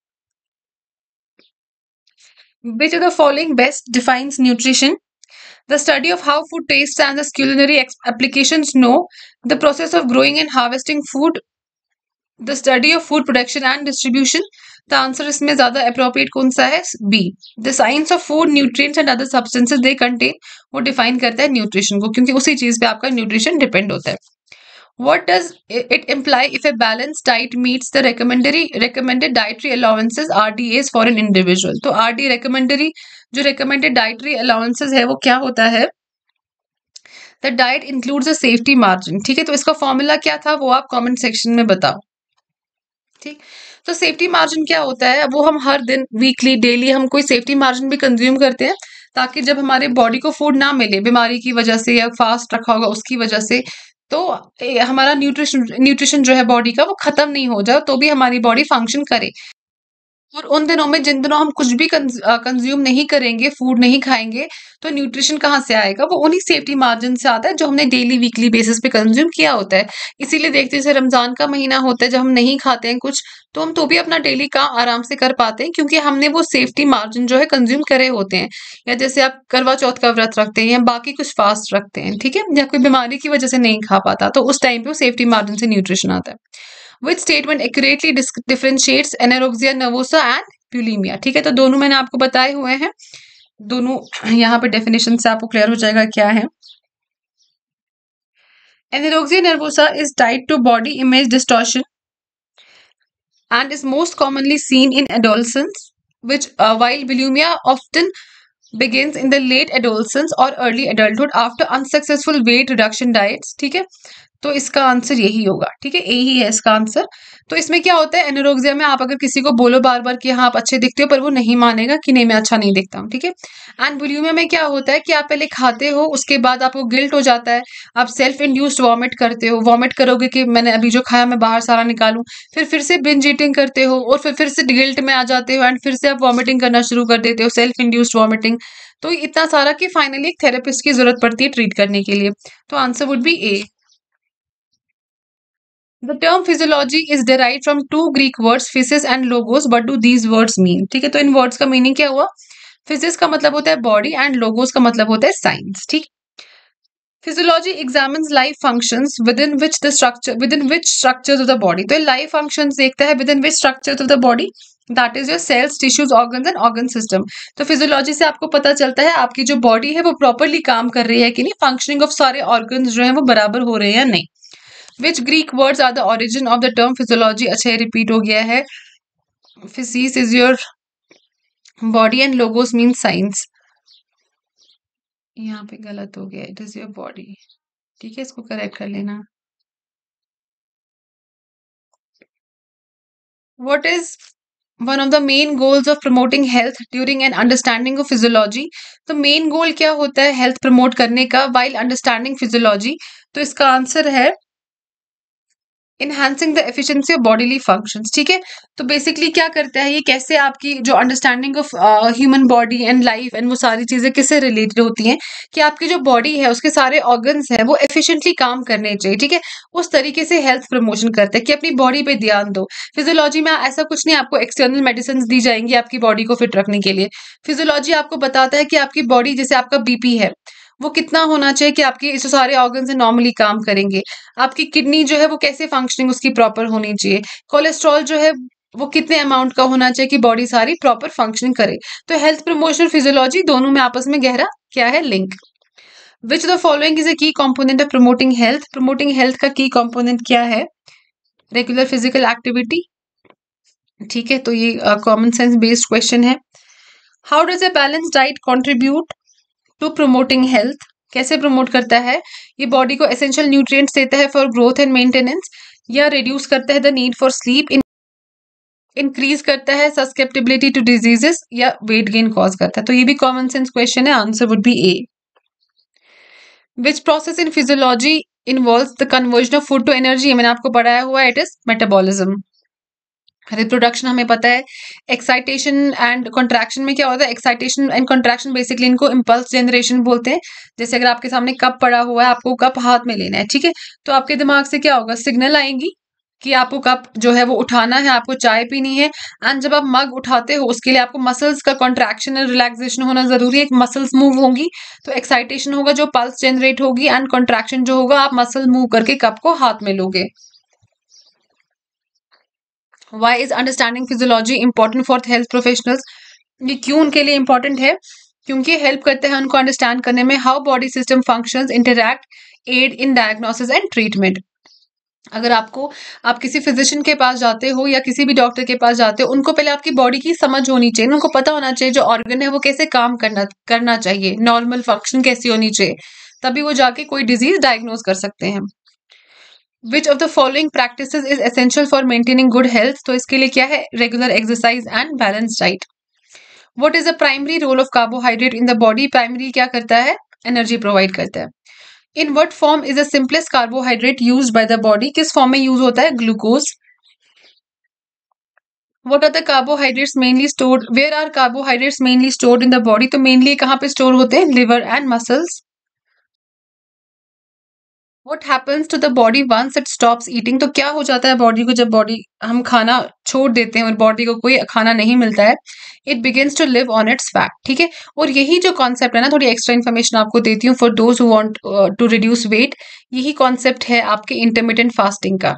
Which of the following best defines nutrition? The study of how food tastes and its culinary applications. No. The process of growing and harvesting food. The study of food production and distribution. The answer इसमें ज़्यादा appropriate कौन सा है? B. The science of food, nutrients and other substances they contain. वो define करता है nutrition को, क्योंकि उसी चीज़ पे आपका nutrition depend होता है. What does it imply if a balanced diet meets the recommended recommended dietary allowances R D As for an individual? तो R D recommendary जो recommended dietary allowances है वो क्या होता है? The diet includes a safety margin. ठीक है, तो इसका फॉर्मूला क्या था वो आप कमेंट सेक्शन में बताओ। ठीक, तो सेफ्टी मार्जिन क्या होता है? वो हम हर दिन, वीकली, डेली हम कोई सेफ्टी मार्जिन भी कंज्यूम करते हैं ताकि जब हमारे बॉडी को फूड ना मिले बीमारी की वजह से या फास्ट रखा होगा उसकी वजह से, तो ए, हमारा न्यूट्रिशन न्यूट्रिशन जो है बॉडी का वो खत्म नहीं हो जाए, तो भी हमारी बॉडी फंक्शन करे। और उन दिनों में जिन दिनों हम कुछ भी कंज्यूम नहीं करेंगे, फूड नहीं खाएंगे, तो न्यूट्रिशन कहाँ से आएगा? वो उन्हीं सेफ्टी मार्जिन से आता है जो हमने डेली वीकली बेसिस पे कंज्यूम किया होता है। इसीलिए देखते हैं जैसे रमजान का महीना होता है, जब हम नहीं खाते हैं कुछ, तो हम तो भी अपना डेली काम आराम से कर पाते हैं क्योंकि हमने वो सेफ्टी मार्जिन जो है कंज्यूम करे होते हैं। या जैसे आप करवा चौथ का व्रत रखते हैं या बाकी कुछ फास्ट रखते हैं, ठीक है, या कोई बीमारी की वजह से नहीं खा पाता, तो उस टाइम पे वो सेफ्टी मार्जिन से न्यूट्रिशन आता है। Which statement accurately differentiates anorexia nervosa and bulimia? ठीक है, तो दोनों मैंने आपको बताए हुए हैं, दोनों यहाँ पे डेफिनेशन से आपको क्लियर हो जाएगा क्या है। Anorexia nervosa is tied to body image distortion and is most commonly seen in adolescents, which uh, while bulimia often begins in the late adolescence or early adulthood after unsuccessful weight reduction diets। ठीक है, तो इसका answer यही होगा। ठीक है, यही है इसका आंसर। तो इसमें क्या होता है, एनोरेक्सिया में आप अगर किसी को बोलो बार बार कि हाँ आप अच्छे दिखते हो, पर वो नहीं मानेगा कि नहीं मैं अच्छा नहीं दिखता हूँ। ठीक है, एंड बुलिमिया में क्या होता है कि आप पहले खाते हो, उसके बाद आपको गिल्ट हो जाता है, आप सेल्फ इंड्यूस्ड वॉमिट करते हो, वॉमिट करोगे कि मैंने अभी जो खाया मैं बाहर सारा निकालूं, फिर फिर से बिंज ईटिंग करते हो और फिर फिर से गिल्ट में आ जाते हो एंड फिर से आप वॉमिटिंग करना शुरू कर देते हो, सेल्फ इंड्यूस्ड वॉमिटिंग। तो इतना सारा कि फाइनली एक थेरेपिस्ट की जरूरत पड़ती है ट्रीट करने के लिए। तो answer would be A. The term physiology is derived from two Greek words, physis and logos. What do these words mean? ठीक है, तो इन वर्ड्स का मीनिंग क्या हुआ? फिजिक्स का मतलब होता है बॉडी एंड लोगोस का मतलब होता है साइंस। ठीक, physiology examines life functions within which the structure within which structures of the body. तो लाइफ फंक्शंस देखता है within which structures of the body, that is your cells, tissues, organs and organ system. तो physiology से आपको पता चलता है आपकी जो बॉडी है वो प्रॉपरली काम कर रही है कि नहीं, फंक्शनिंग ऑफ सारे ऑर्गन्स जो है वो बराबर हो रहे हैं या नहीं। Which Greek words are the origin of the term physiology? अच्छा ये रिपीट हो गया है। Physis is your body and logos means science। यहाँ पे गलत हो गया, it is your body। ठीक है, इसको करेक्ट कर लेना। What is one of the main goals of promoting health during an understanding of physiology? तो मेन गोल क्या होता है हेल्थ प्रमोट करने का while understanding physiology? तो इसका आंसर है enhancing the efficiency of bodily functions. ठीक है, तो बेसिकली क्या करता है ये, कैसे आपकी जो understanding of human body and life एंड वो सारी चीजें किससे रिलेटेड होती हैं कि आपकी जो बॉडी है उसके सारे ऑर्गन्स हैं वो एफिशिएंटली काम करने चाहिए। ठीक है, उस तरीके से हेल्थ प्रमोशन करता है कि अपनी बॉडी पे ध्यान दो। फिजियोलॉजी में ऐसा कुछ नहीं आपको एक्सटर्नल मेडिसिन दी जाएंगी आपकी बॉडी को फिट रखने के लिए। फिजियोलॉजी आपको बताता है कि आपकी बॉडी, जैसे आपका बीपी है वो कितना होना चाहिए कि आपके इस सारे ऑर्गन से नॉर्मली काम करेंगे, आपकी किडनी जो है वो कैसे फंक्शनिंग उसकी प्रॉपर होनी चाहिए, कोलेस्ट्रॉल जो है वो कितने अमाउंट का होना चाहिए कि बॉडी सारी प्रॉपर फंक्शनिंग करे। तो हेल्थ प्रमोशन, फिजियोलॉजी दोनों में आपस में गहरा क्या है link. Which the following is a key component of promoting health? Promoting health का की कंपोनेंट क्या है? Regular physical activity. ठीक है, तो ये कॉमन सेंस बेस्ड क्वेश्चन है। How does a balance diet contribute to promoting health? कैसे promote करता है? ये बॉडी को एसेंशियल न्यूट्रिएंट्स देता है फॉर ग्रोथ एंड मेंटेनेंस, या रिड्यूस करता है the need for sleep, increase करता है सस्केप्टिबिलिटी टू डिजीजेस, या वेट गेन कॉज करता है? तो ये भी कॉमन सेंस क्वेश्चन है, answer would be A. Which process in physiology involves the conversion of food to energy? मैंने आपको पढ़ाया हुआ है, इट इज मेटाबॉलिज्म। रिप्रोडक्शन हमें पता है, एक्साइटेशन एंड कॉन्ट्रैक्शन में क्या होता है? एक्साइटेशन एंड कॉन्ट्रैक्शन बेसिकली इनको इम्पल्स जनरेशन बोलते हैं। जैसे अगर आपके सामने कप पड़ा हुआ है, आपको कप हाथ में लेना है, ठीक है, तो आपके दिमाग से क्या होगा, सिग्नल आएंगी कि आपको कप जो है वो उठाना है, आपको चाय पीनी है। एंड जब आप मग उठाते हो उसके लिए आपको मसल्स का कॉन्ट्रैक्शन एंड रिलैक्सेशन होना जरूरी है, मसल्स मूव होंगी तो एक्साइटेशन होगा जो पल्स जनरेट होगी, एंड कॉन्ट्रैक्शन जो होगा आप मसल मूव करके कप को हाथ में लोगे। Why is understanding physiology important for health professionals? ये क्यों उनके लिए important है? क्योंकि हेल्प करते हैं उनको अंडरस्टैंड करने में how body system functions, interact, aid in diagnosis and treatment. अगर आपको आप किसी फिजिशियन के पास जाते हो या किसी भी डॉक्टर के पास जाते हो, उनको पहले आपकी बॉडी की समझ होनी चाहिए, उनको पता होना चाहिए जो ऑर्गन है वो कैसे काम करना करना चाहिए, नॉर्मल फंक्शन कैसी होनी चाहिए, तभी वो जाके कोई डिजीज डायग्नोज कर सकते हैं। Which of the following practices is essential for maintaining good health? तो इसके लिए क्या है? Regular exercise and balance diet. What is the primary role of carbohydrate in the body? Primary क्या करता है? एनर्जी प्रोवाइड करता है। In what form is the simplest carbohydrate use by the body? किस फॉर्म में यूज होता है? Glucose. What are the carbohydrates mainly stored? Where are carbohydrates mainly stored in the body? तो मेनली कहाँ पे store होते हैं? Liver and muscles. What happens to the body once it stops eating? तो क्या हो जाता है बॉडी को जब बॉडी हम खाना छोड़ देते हैं और बॉडी को कोई खाना नहीं मिलता है? It begins to live on its fat. ठीक है, और यही जो कॉन्सेप्ट है ना, थोड़ी एक्स्ट्रा इन्फॉर्मेशन आपको देती हूँ for those who want to reduce weight. यही कॉन्सेप्ट है आपके इंटरमिटेंट फास्टिंग का,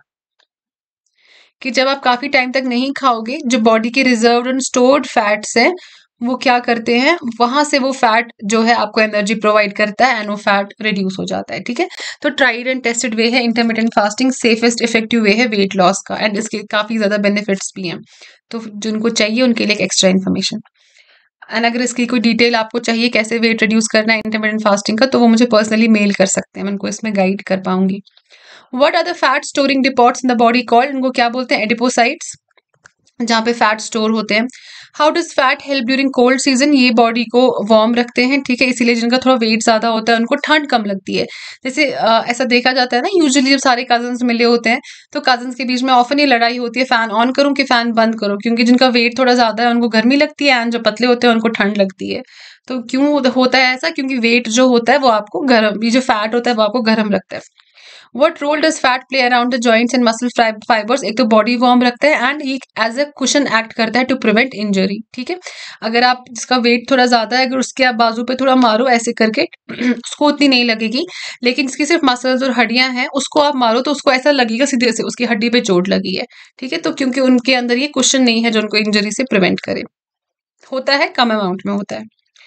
कि जब आप काफी टाइम तक नहीं खाओगे, जो बॉडी के रिजर्व्ड एंड स्टोर्ड फैट्स हैं वो क्या करते हैं, वहां से वो फैट जो है आपको एनर्जी प्रोवाइड करता है एंड वो फैट रिड्यूस हो जाता है। ठीक है, तो ट्राइड एंड टेस्टेड वे है intermittent fasting, safest effective way है वेट लॉस का, एंड इसके काफी ज्यादा बेनिफिट्स भी हैं। तो जिनको चाहिए उनके लिए एक एक्स्ट्रा इन्फॉर्मेशन, एंड अगर इसकी कोई डिटेल आपको चाहिए कैसे वेट रिड्यूस करना है इंटरमिटेंट फास्टिंग का, तो वो मुझे पर्सनली मेल कर सकते हैं, मैं उनको इसमें गाइड कर पाऊंगी। What are the fat storing depots in the body called? इनको क्या बोलते हैं? एडिपोसाइट्स, जहाँ पे फैट स्टोर होते हैं। How does fat help during cold season? ये बॉडी को वार्म रखते हैं। ठीक है, इसीलिए जिनका थोड़ा वेट ज्यादा होता है उनको ठंड कम लगती है। जैसे आ, ऐसा देखा जाता है ना, यूजुअली जब सारे कजन्स मिले होते हैं तो कजन्स के बीच में ऑफन ये लड़ाई होती है, फैन ऑन करूं कि फैन बंद करूं, क्योंकि जिनका वेट थोड़ा ज्यादा है उनको गर्मी लगती है एंड जो पतले होते हैं उनको ठंड लगती है। तो क्यों होता है ऐसा? क्योंकि वेट जो होता है वो आपको गर्म, ये जो फैट होता है वो आपको गर्म रखता है। What role does fat play around the joints and muscle fibres? एक तो बॉडी वार्म रखता है एंड ये एज अ कुशन एक्ट करता है टू प्रिवेंट इंजरी। ठीक है, अगर आप जिसका वेट थोड़ा ज्यादा है, अगर उसके आप बाजू पे थोड़ा मारो ऐसे करके उसको उतनी नहीं लगेगी, लेकिन जिसकी सिर्फ मसल्स और हड्डियां हैं उसको आप मारो तो उसको ऐसा लगेगा सीधे से उसकी हड्डी पे चोट लगी है। ठीक है, तो क्योंकि उनके अंदर ये कुशन नहीं है जो उनको इंजरी से प्रिवेंट करे, होता है कम अमाउंट में होता है।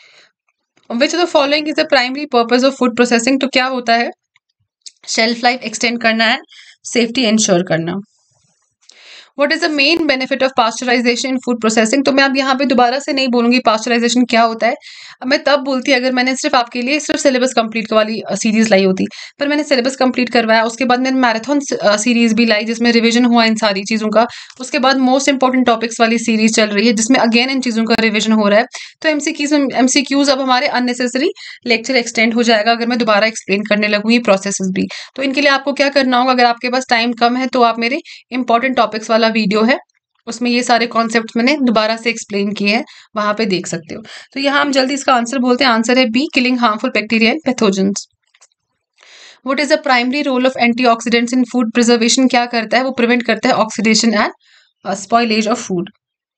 Which of the following is the primary purpose of food processing? तो क्या होता है? शेल्फ लाइफ एक्सटेंड करना है, सेफ्टी इंश्योर करना। What is the main benefit of pasteurization in food processing? तो मैं अब यहाँ पे दोबारा से नहीं बोलूंगी पास्चराइजेशन क्या होता है, अब मैं तब बोलती अगर मैंने सिर्फ आपके लिए सिर्फ सिलेबस कंप्लीट वाली सीरीज लाई होती, पर मैंने सिलेबस कंप्लीट करवाया, उसके बाद मैंने मैराथन सीरीज भी लाई जिसमें रिविजन हुआ इन सारी चीजों का, उसके बाद मोस्ट इंपॉर्टेंट टॉपिक्स वाली सीरीज चल रही है जिसमें अगेन इन चीजों का रिविजन हो रहा है। तो एमसीक्यूज एमसीक्यूज अब हमारे अननेसेसरी लेक्चर एक्सटेंड हो जाएगा अगर मैं दोबारा एक्सप्लेन करने लगूँ ये प्रोसेसेस भी। तो इनके लिए आपको क्या करना होगा, अगर आपके पास टाइम कम है तो आप मेरे इंपॉर्टेंट टॉपिक्स वाला वीडियो है उसमें ये सारे कॉन्सेप्ट्स मैंने दोबारा से एक्सप्लेन किए हैं, वहां पे देख सकते हो। तो यहाँ हम जल्दी इसका आंसर बोलते हैं, आंसर है B, killing harmful bacteria and pathogens. What is the primary role of antioxidants in food preservation? क्या करता है वो? प्रिवेंट करता है oxidation and spoilage of food.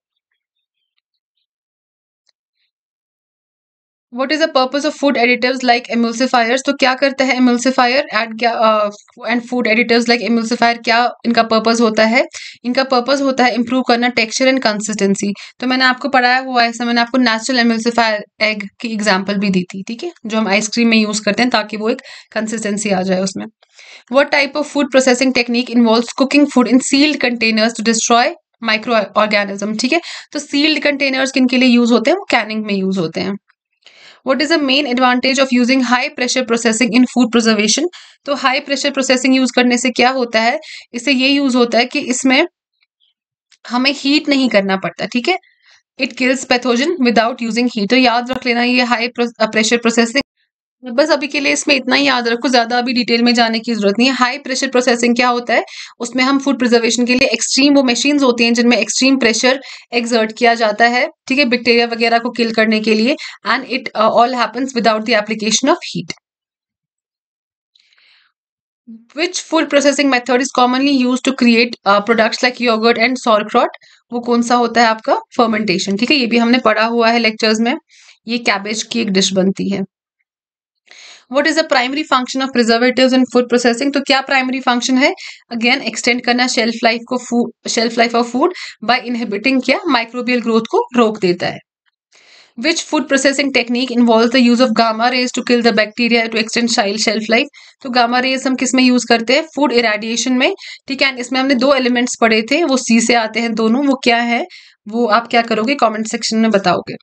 What is the purpose of food additives like emulsifiers? तो क्या करता है एम्युल्सिफायर एंड क्या and food additives like emulsifier, क्या इनका पर्पज होता है? इनका पर्पज होता है इंप्रूव करना टेक्सचर एंड कंसिस्टेंसी। तो मैंने आपको पढ़ाया हुआ है, मैंने आपको नेचुरल एम्युल्सिफायर एग की एग्जांपल भी दी थी। ठीक है, जो हम आइसक्रीम में यूज करते हैं ताकि वो एक कंसिस्टेंसी आ जाए उसमें। What type of food processing technique involves cooking food in sealed containers to destroy micro organism? ठीक है, तो सील्ड कंटेनर्स किन के लिए यूज होते हैं? वो कैनिंग में यूज होते हैं। What is the main advantage of using high pressure processing in food preservation? तो हाई प्रेशर प्रोसेसिंग यूज करने से क्या होता है? इससे ये यूज होता है कि इसमें हमें हीट नहीं करना पड़ता। ठीक है, it kills pathogen without using heat. तो याद रख लेना ये हाई प्रेशर प्रोसेसिंग, बस अभी के लिए इसमें इतना ही याद रखो, ज्यादा अभी डिटेल में जाने की जरूरत नहीं है। हाई प्रेशर प्रोसेसिंग क्या होता है? उसमें हम फूड प्रिजर्वेशन के लिए एक्सट्रीम वो मशीन्स होती हैं जिनमें एक्सट्रीम प्रेशर एक्सर्ट किया जाता है, ठीक है, बैक्टीरिया वगैरह को किल करने के लिए, and it all happens without the application of heat. Which food processing method is commonly used to create uh, products like yogurt and sauerkraut? वो कौन सा होता है आपका? फर्मेंटेशन। ठीक है, ये भी हमने पढ़ा हुआ है लेक्चर्स में, ये कैबेज की एक डिश बनती है। What is the primary function of preservatives in food processing? तो क्या प्राइमरी फंक्शन है? अगेन एक्सटेंड करना शेल्फ लाइफ को, food shelf life of food by inhibiting क्या? माइक्रोबियल ग्रोथ को रोक देता है। Which food processing technique involve the use of gamma rays to kill the bacteria to extend shelf life. तो gamma rays हम किस में यूज करते हैं? फूड इरेडिएशन में। ठीक है, इसमें हमने दो एलिमेंट्स पढ़े थे, वो सी से आते हैं दोनों, वो क्या है वो आप क्या करोगे कमेंट सेक्शन में बताओगे।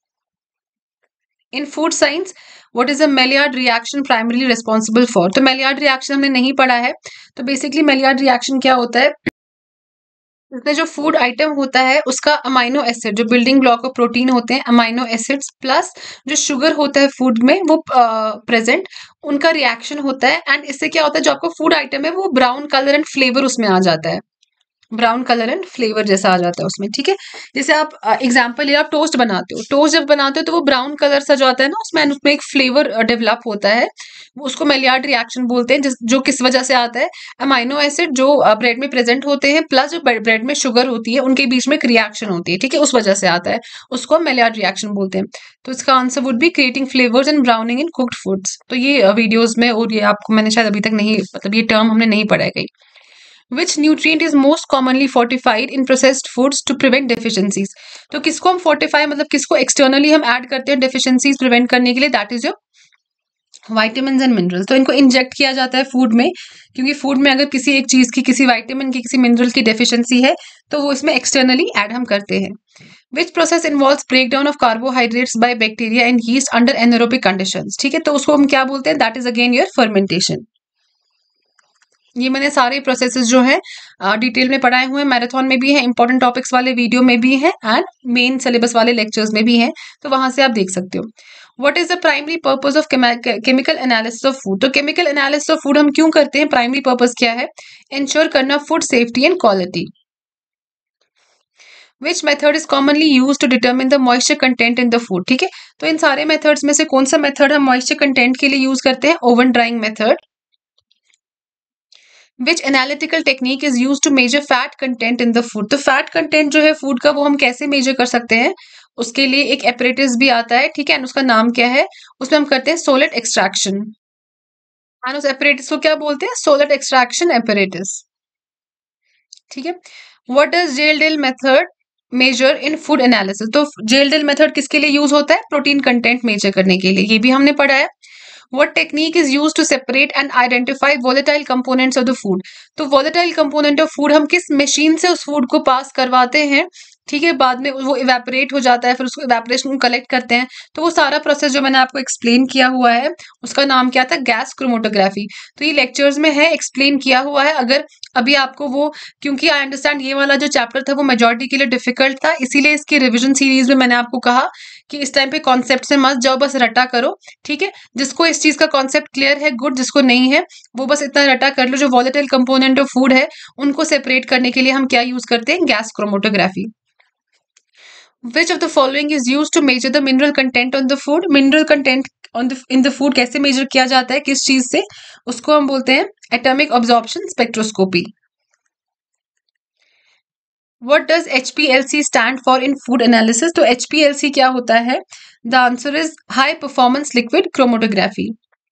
In food science what is a Maillard reaction primarily responsible for? तो मेलियार्ड रिएक्शन हमने नहीं पढ़ा है। तो बेसिकली मेलियार्ड रिएक्शन क्या होता है? इसमें जो फूड आइटम होता है उसका अमाइनो एसिड, जो बिल्डिंग ब्लॉक ऑफ प्रोटीन होते हैं अमाइनो एसिड्स, प्लस जो शुगर होता है फूड में वो प्रेजेंट, उनका रिएक्शन होता है। एंड इससे क्या होता है, जो आपका फूड आइटम है वो ब्राउन कलर एंड फ्लेवर उसमें आ जाता है, ब्राउन कलर एंड फ्लेवर जैसा आ जाता है उसमें। ठीक है, जैसे आप एग्जांपल लिया, आप टोस्ट बनाते हो, टोस्ट जब बनाते हो तो वो ब्राउन कलर सा जो आता है ना, उसमें उसमें एक फ्लेवर डेवलप होता है, वो उसको मेलियार्ड रिएक्शन बोलते हैं, जिस जो किस वजह से आता है, अमाइनो एसिड जो ब्रेड में प्रेजेंट होते हैं प्लस जो ब्रेड में शुगर होती है उनके बीच में एक रिएक्शन होती है। ठीक है, उस वजह से आता है, उसको हम मेलियार्ड रिएक्शन बोलते हैं। तो इसका answer would be creating flavours and browning in cooked foods. तो ये वीडियोज में, और ये आपको मैंने शायद अभी तक नहीं, मतलब ये टर्म हमने नहीं पढ़ा है कहीं। Which nutrient is most commonly fortified in processed foods to prevent deficiencies? तो किसको हम fortify मतलब किसको externally हम add करते हैं deficiencies prevent करने के लिए? That is your vitamins and minerals। तो इनको इंजेक्ट किया जाता है फूड में, क्योंकि फूड में अगर किसी एक चीज की, किसी विटामिन की, किसी मिनरल की डेफिशिएंसी है तो वो इसमें एक्सटर्नली ऐड हम करते हैं। Which process involves breakdown of carbohydrates by bacteria and yeast under anaerobic conditions? ठीक है, तो उसको हम क्या बोलते हैं? That is again your fermentation. ये मैंने सारे प्रोसेसेस जो है डिटेल में पढ़ाए हुए हैं, मैराथन में भी है, इंपॉर्टेंट टॉपिक्स वाले वीडियो में भी है, एंड मेन सिलेबस वाले लेक्चर्स में भी है, तो वहां से आप देख सकते हो। What is the primary purpose of chemical analysis of food? तो केमिकल एनालिसिस ऑफ फूड हम क्यों करते हैं? प्राइमरी पर्पस क्या है? इंश्योर करना food safety and quality. Which method is commonly use to determine the moisture content in the food? ठीक है, तो इन सारे मेथड्स में से कौन सा मेथड हम मॉइस्चर कंटेंट के लिए यूज करते हैं? Oven drying method. Which analytical technique is use to measure fat content in the food? तो फैट कंटेंट जो है फूड का वो हम कैसे मेजर कर सकते हैं? उसके लिए एक एपरेटिस भी आता है, ठीक है, उसका नाम क्या है? उसमें हम करते हैं सोलेट एक्सट्रैक्शन, एंड उस एपरेटिस को क्या बोलते हैं? Soxhlet extraction apparatus. ठीक है, what does Kjeldahl method measure in food analysis? तो जेल डेल मेथड किसके लिए यूज होता है? प्रोटीन कंटेंट मेजर करने के लिए, ये भी हमने पढ़ा है। What technique is used to separate and identify volatile components of the food? तो volatile component of food हम किस मशीन से उस फूड को पास करवाते हैं? ठीक है, बाद में वो इवेपोरेट हो जाता है, फिर उसको इवेपोरेशन को कलेक्ट करते हैं, तो वो सारा प्रोसेस जो मैंने आपको एक्सप्लेन किया हुआ है उसका नाम क्या था? Gas chromatography. तो ये लेक्चर्स में है, एक्सप्लेन किया हुआ है। अगर अभी आपको वो, क्योंकि आई अंडरस्टैंड ये वाला जो चैप्टर था वो मेजोरिटी के लिए डिफिकल्ट था, इसीलिए इसकी रिविजन सीरीज में मैंने आपको कहा कि इस टाइम पे कॉन्सेप्ट से मत जाओ, बस रटा करो। ठीक है, जिसको इस चीज का कॉन्सेप्ट क्लियर है गुड, जिसको नहीं है वो बस इतना रटा कर लो। जो वॉलेटाइल कंपोनेंट ऑफ फूड है उनको सेपरेट करने के लिए हम क्या यूज करते हैं? Gas chromatography. Which of the following is used to measure the mineral content on the food? Mineral content on the in the food कैसे मेजर किया जाता है, किस चीज से? उसको हम बोलते हैं atomic absorption spectroscopy. What does H P L C stand for in food analysis? तो H P L C क्या होता है? The answer is high performance liquid chromatography.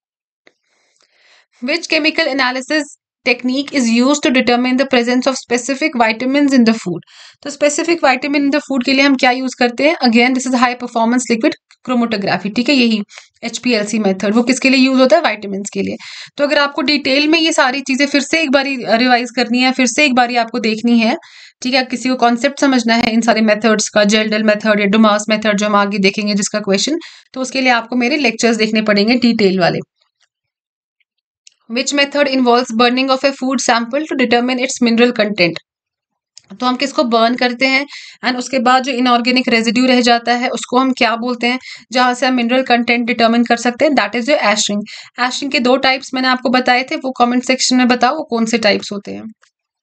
Which chemical analysis technique is used to determine the presence of specific vitamins in the food? तो specific vitamin in the food के लिए हम क्या use करते हैं? Again this is high performance liquid chromatography। ठीक है, यही H P L C method वो किसके लिए यूज होता है? विटामिन्स के लिए। तो अगर आपको डिटेल में ये सारी चीजें फिर से एक बारी रिवाइज करनी है, फिर से एक बारी आपको देखनी है, ठीक है, किसी को कॉन्सेप्ट समझना है इन सारे मेथड्स का, जेल डेल मेथड या डुमास मेथड जो हम आगे देखेंगे जिसका क्वेश्चन, तो उसके लिए आपको मेरे लेक्चर्स देखने पड़ेंगे डिटेल वाले। Which method involves burning of a food sample to determine its mineral content? तो हम किसको बर्न करते हैं एंड उसके बाद जो इनऑर्गेनिक रेजिड्यू रह जाता है उसको हम क्या बोलते हैं, जहां से हम मिनरल कंटेंट डिटरमिन कर सकते हैं? दैट इज जो एशरिंग। एशरिंग के दो टाइप्स मैंने आपको बताए थे, वो कमेंट सेक्शन में बताओ वो कौन से टाइप्स होते हैं।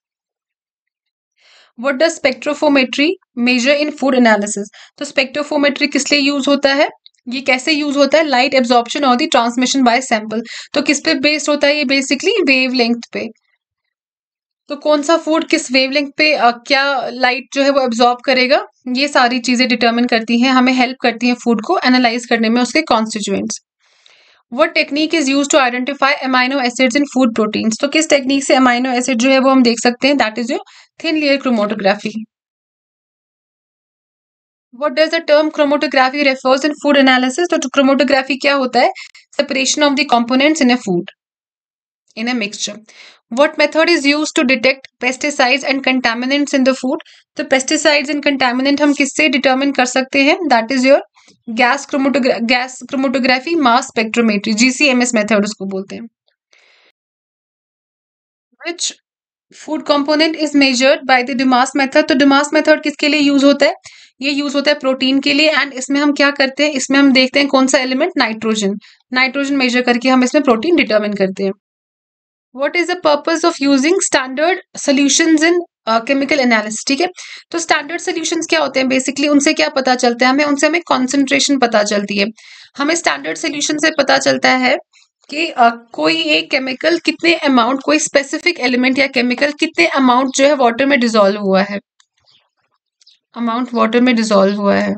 What does spectrophotometry measure in food analysis? तो स्पेक्ट्रोफोमेट्री किस लिए यूज होता है? ये कैसे यूज होता है? लाइट एब्जॉर्प्शन और दी ट्रांसमिशन बाय सैंपल। तो किस पे बेस्ड होता है ये? बेसिकली वेवलेंथ पे। तो कौन सा फूड किस वेवलेंथ पे आ, क्या लाइट जो है वो एब्जॉर्ब करेगा, ये सारी चीजें डिटरमिन करती हैं, हमें हेल्प करती हैं फूड को एनालाइज करने में उसके constituents. What technique is use to identify amino acids in food proteins? तो किस टेक्निक से अमाइनो एसिड जो है वो हम देख सकते हैं? That is your thin layer chromatography. What does the term chromatography refers in food analysis? तो क्रोमेटोग्राफी क्या होता है? Separation of the components in a food, in a mixture. What method is used to detect pesticides and contaminants in the food? तो pesticides and contaminant हम किससे determine कर सकते हैं? That is your gas chromatography, gas chromatography mass spectrometry, G C M S method उसको बोलते हैं. Which food component is measured by the Dumas method? तो Dumas method किसके लिए यूज होता है? ये यूज होता है प्रोटीन के लिए, एंड इसमें हम क्या करते हैं? इसमें हम देखते हैं कौन सा एलिमेंट, नाइट्रोजन. नाइट्रोजन मेजर करके हम इसमें प्रोटीन डिटरमिन करते हैं. What is the purpose of using standard solutions in chemical uh, analysis? ठीक है, तो स्टैंडर्ड सोल्यूशंस क्या होते हैं? बेसिकली उनसे क्या पता चलता है हमें? उनसे हमें कॉन्सेंट्रेशन पता चलती है. हमें स्टैंडर्ड सोल्यूशन से पता चलता है कि uh, कोई एक केमिकल कितने अमाउंट, कोई स्पेसिफिक एलिमेंट या केमिकल कितने अमाउंट जो है वाटर में डिसॉल्व हुआ है, अमाउंट वाटर में डिसॉल्व हुआ है.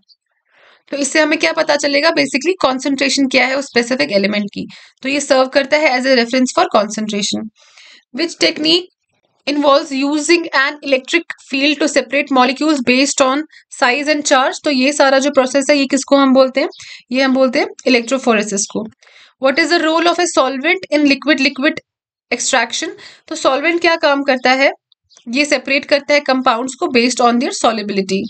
तो इससे हमें क्या पता चलेगा? बेसिकली कॉन्सेंट्रेशन क्या है उस स्पेसिफिक एलिमेंट की. तो ये सर्व करता है as a reference for concentration. Which technique involves using an electric field to separate molecules based on size and charge? तो ये सारा जो प्रोसेस है ये किसको हम बोलते हैं? ये हम बोलते हैं इलेक्ट्रोफोरेसिस को. What is the role of a solvent in liquid liquid extraction? तो solvent क्या काम करता है? ये सेपरेट करता है कंपाउंड्स को based on their solubility.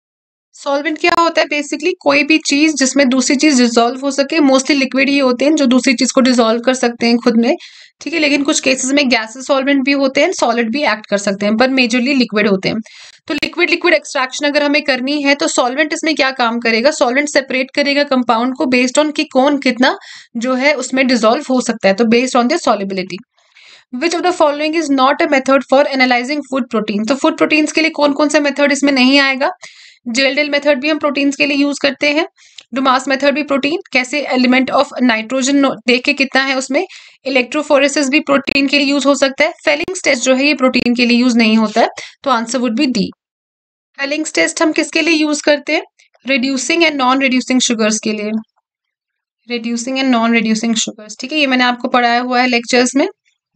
Solvent क्या होता है? बेसिकली कोई भी चीज जिसमें दूसरी चीज डिसॉल्व हो सके. मोस्टली लिक्विड ही होते हैं जो दूसरी चीज को डिसॉल्व कर सकते हैं खुद में, ठीक है, लेकिन कुछ केसेस में गैसेस सॉल्वेंट भी होते हैं, सॉलिड भी एक्ट कर सकते हैं, पर मेजरली लिक्विड होते हैं. तो लिक्विड लिक्विड एक्सट्रैक्शन अगर हमें करनी है तो सॉल्वेंट इसमें क्या काम करेगा? सॉल्वेंट सेपरेट करेगा कंपाउंड को बेस्ड ऑन कि कौन कितना जो है उसमें डिसॉल्व हो सकता है, तो based on the solubility. Which of the following is not a method for analysing food protein? तो फूड प्रोटीन्स के लिए कौन कौन सा मेथड इसमें नहीं आएगा? जेल मेथड भी हम प्रोटीन्स के लिए यूज करते हैं. डुमास मेथड भी प्रोटीन, कैसे एलिमेंट ऑफ नाइट्रोजन देख के कितना है उसमें. इलेक्ट्रोफोरेसिस भी प्रोटीन के लिए यूज हो सकता है. फेलिंग्स टेस्ट जो है ये प्रोटीन के लिए यूज नहीं होता है, तो answer would be D. Fehling's test हम किसके लिए यूज करते हैं? Reducing and non reducing sugars के लिए. Reducing and non reducing sugars, ठीक है, ये मैंने आपको पढ़ाया हुआ है लेक्चर्स में,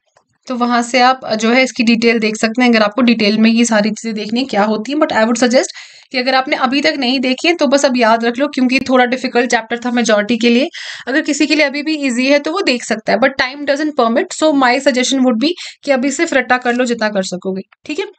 तो वहां से आप जो है इसकी डिटेल देख सकते हैं अगर आपको डिटेल में ये सारी चीजें देखनी क्या होती है. बट आई वुड सजेस्ट कि अगर आपने अभी तक नहीं देखी है तो बस अब याद रख लो, क्योंकि थोड़ा डिफिकल्ट चैप्टर था मेजॉरिटी के लिए. अगर किसी के लिए अभी भी इजी है तो वो देख सकता है, but time doesn't permit, so my suggestion would be कि अभी सिर्फ रट्टा कर लो जितना कर सकोगे, ठीक है.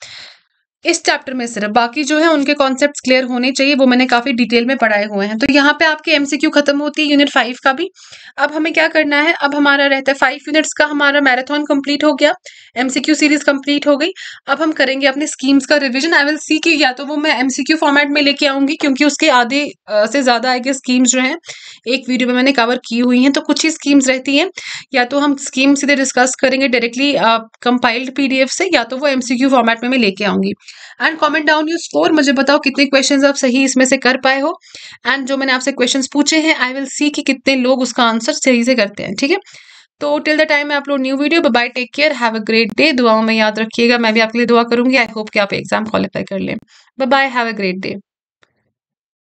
इस चैप्टर में सिर्फ, बाकी जो है उनके कॉन्सेप्ट्स क्लियर होने चाहिए, वो मैंने काफी डिटेल में पढ़ाए हुए हैं. तो यहाँ पे आपके एमसीक्यू खत्म होती है यूनिट फाइव का भी. अब हमें क्या करना है? अब हमारा रहता है फाइव यूनिट्स का हमारा मैराथन कंप्लीट हो गया, एमसीक्यू सीरीज कंप्लीट हो गई. अब हम करेंगे अपने स्कीम्स का रिवीजन. आई विल सी कि या तो वो मैं एमसीक्यू फॉर्मेट में लेके आऊंगी, क्योंकि उसके आधे अ, से ज्यादा आएगी स्कीम्स जो हैं एक वीडियो में मैंने कवर की हुई हैं, तो कुछ ही स्कीम्स रहती हैं. या तो हम स्कीम सीधे डिस्कस करेंगे डायरेक्टली कंपाइल्ड पीडीएफ से, या तो वो एमसीक्यू फॉर्मेट में मैं लेके आऊंगी. And comment down your score, मुझे बताओ कितने क्वेश्चंस आप सही इसमें से कर पाए हो. एंड जो मैंने आपसे क्वेश्चंस पूछे हैं आई विल सी कि कितने लोग उसका आंसर सही से करते हैं, ठीक है. तो टिल द टाइम मैं upload new video. Bye, take care, have a great day. दुआओं में याद रखिएगा, मैं भी आपके लिए दुआ करूंगी. आई होप कि आप एग्जाम क्वालिफाई कर लें. Bye bye, have a great day.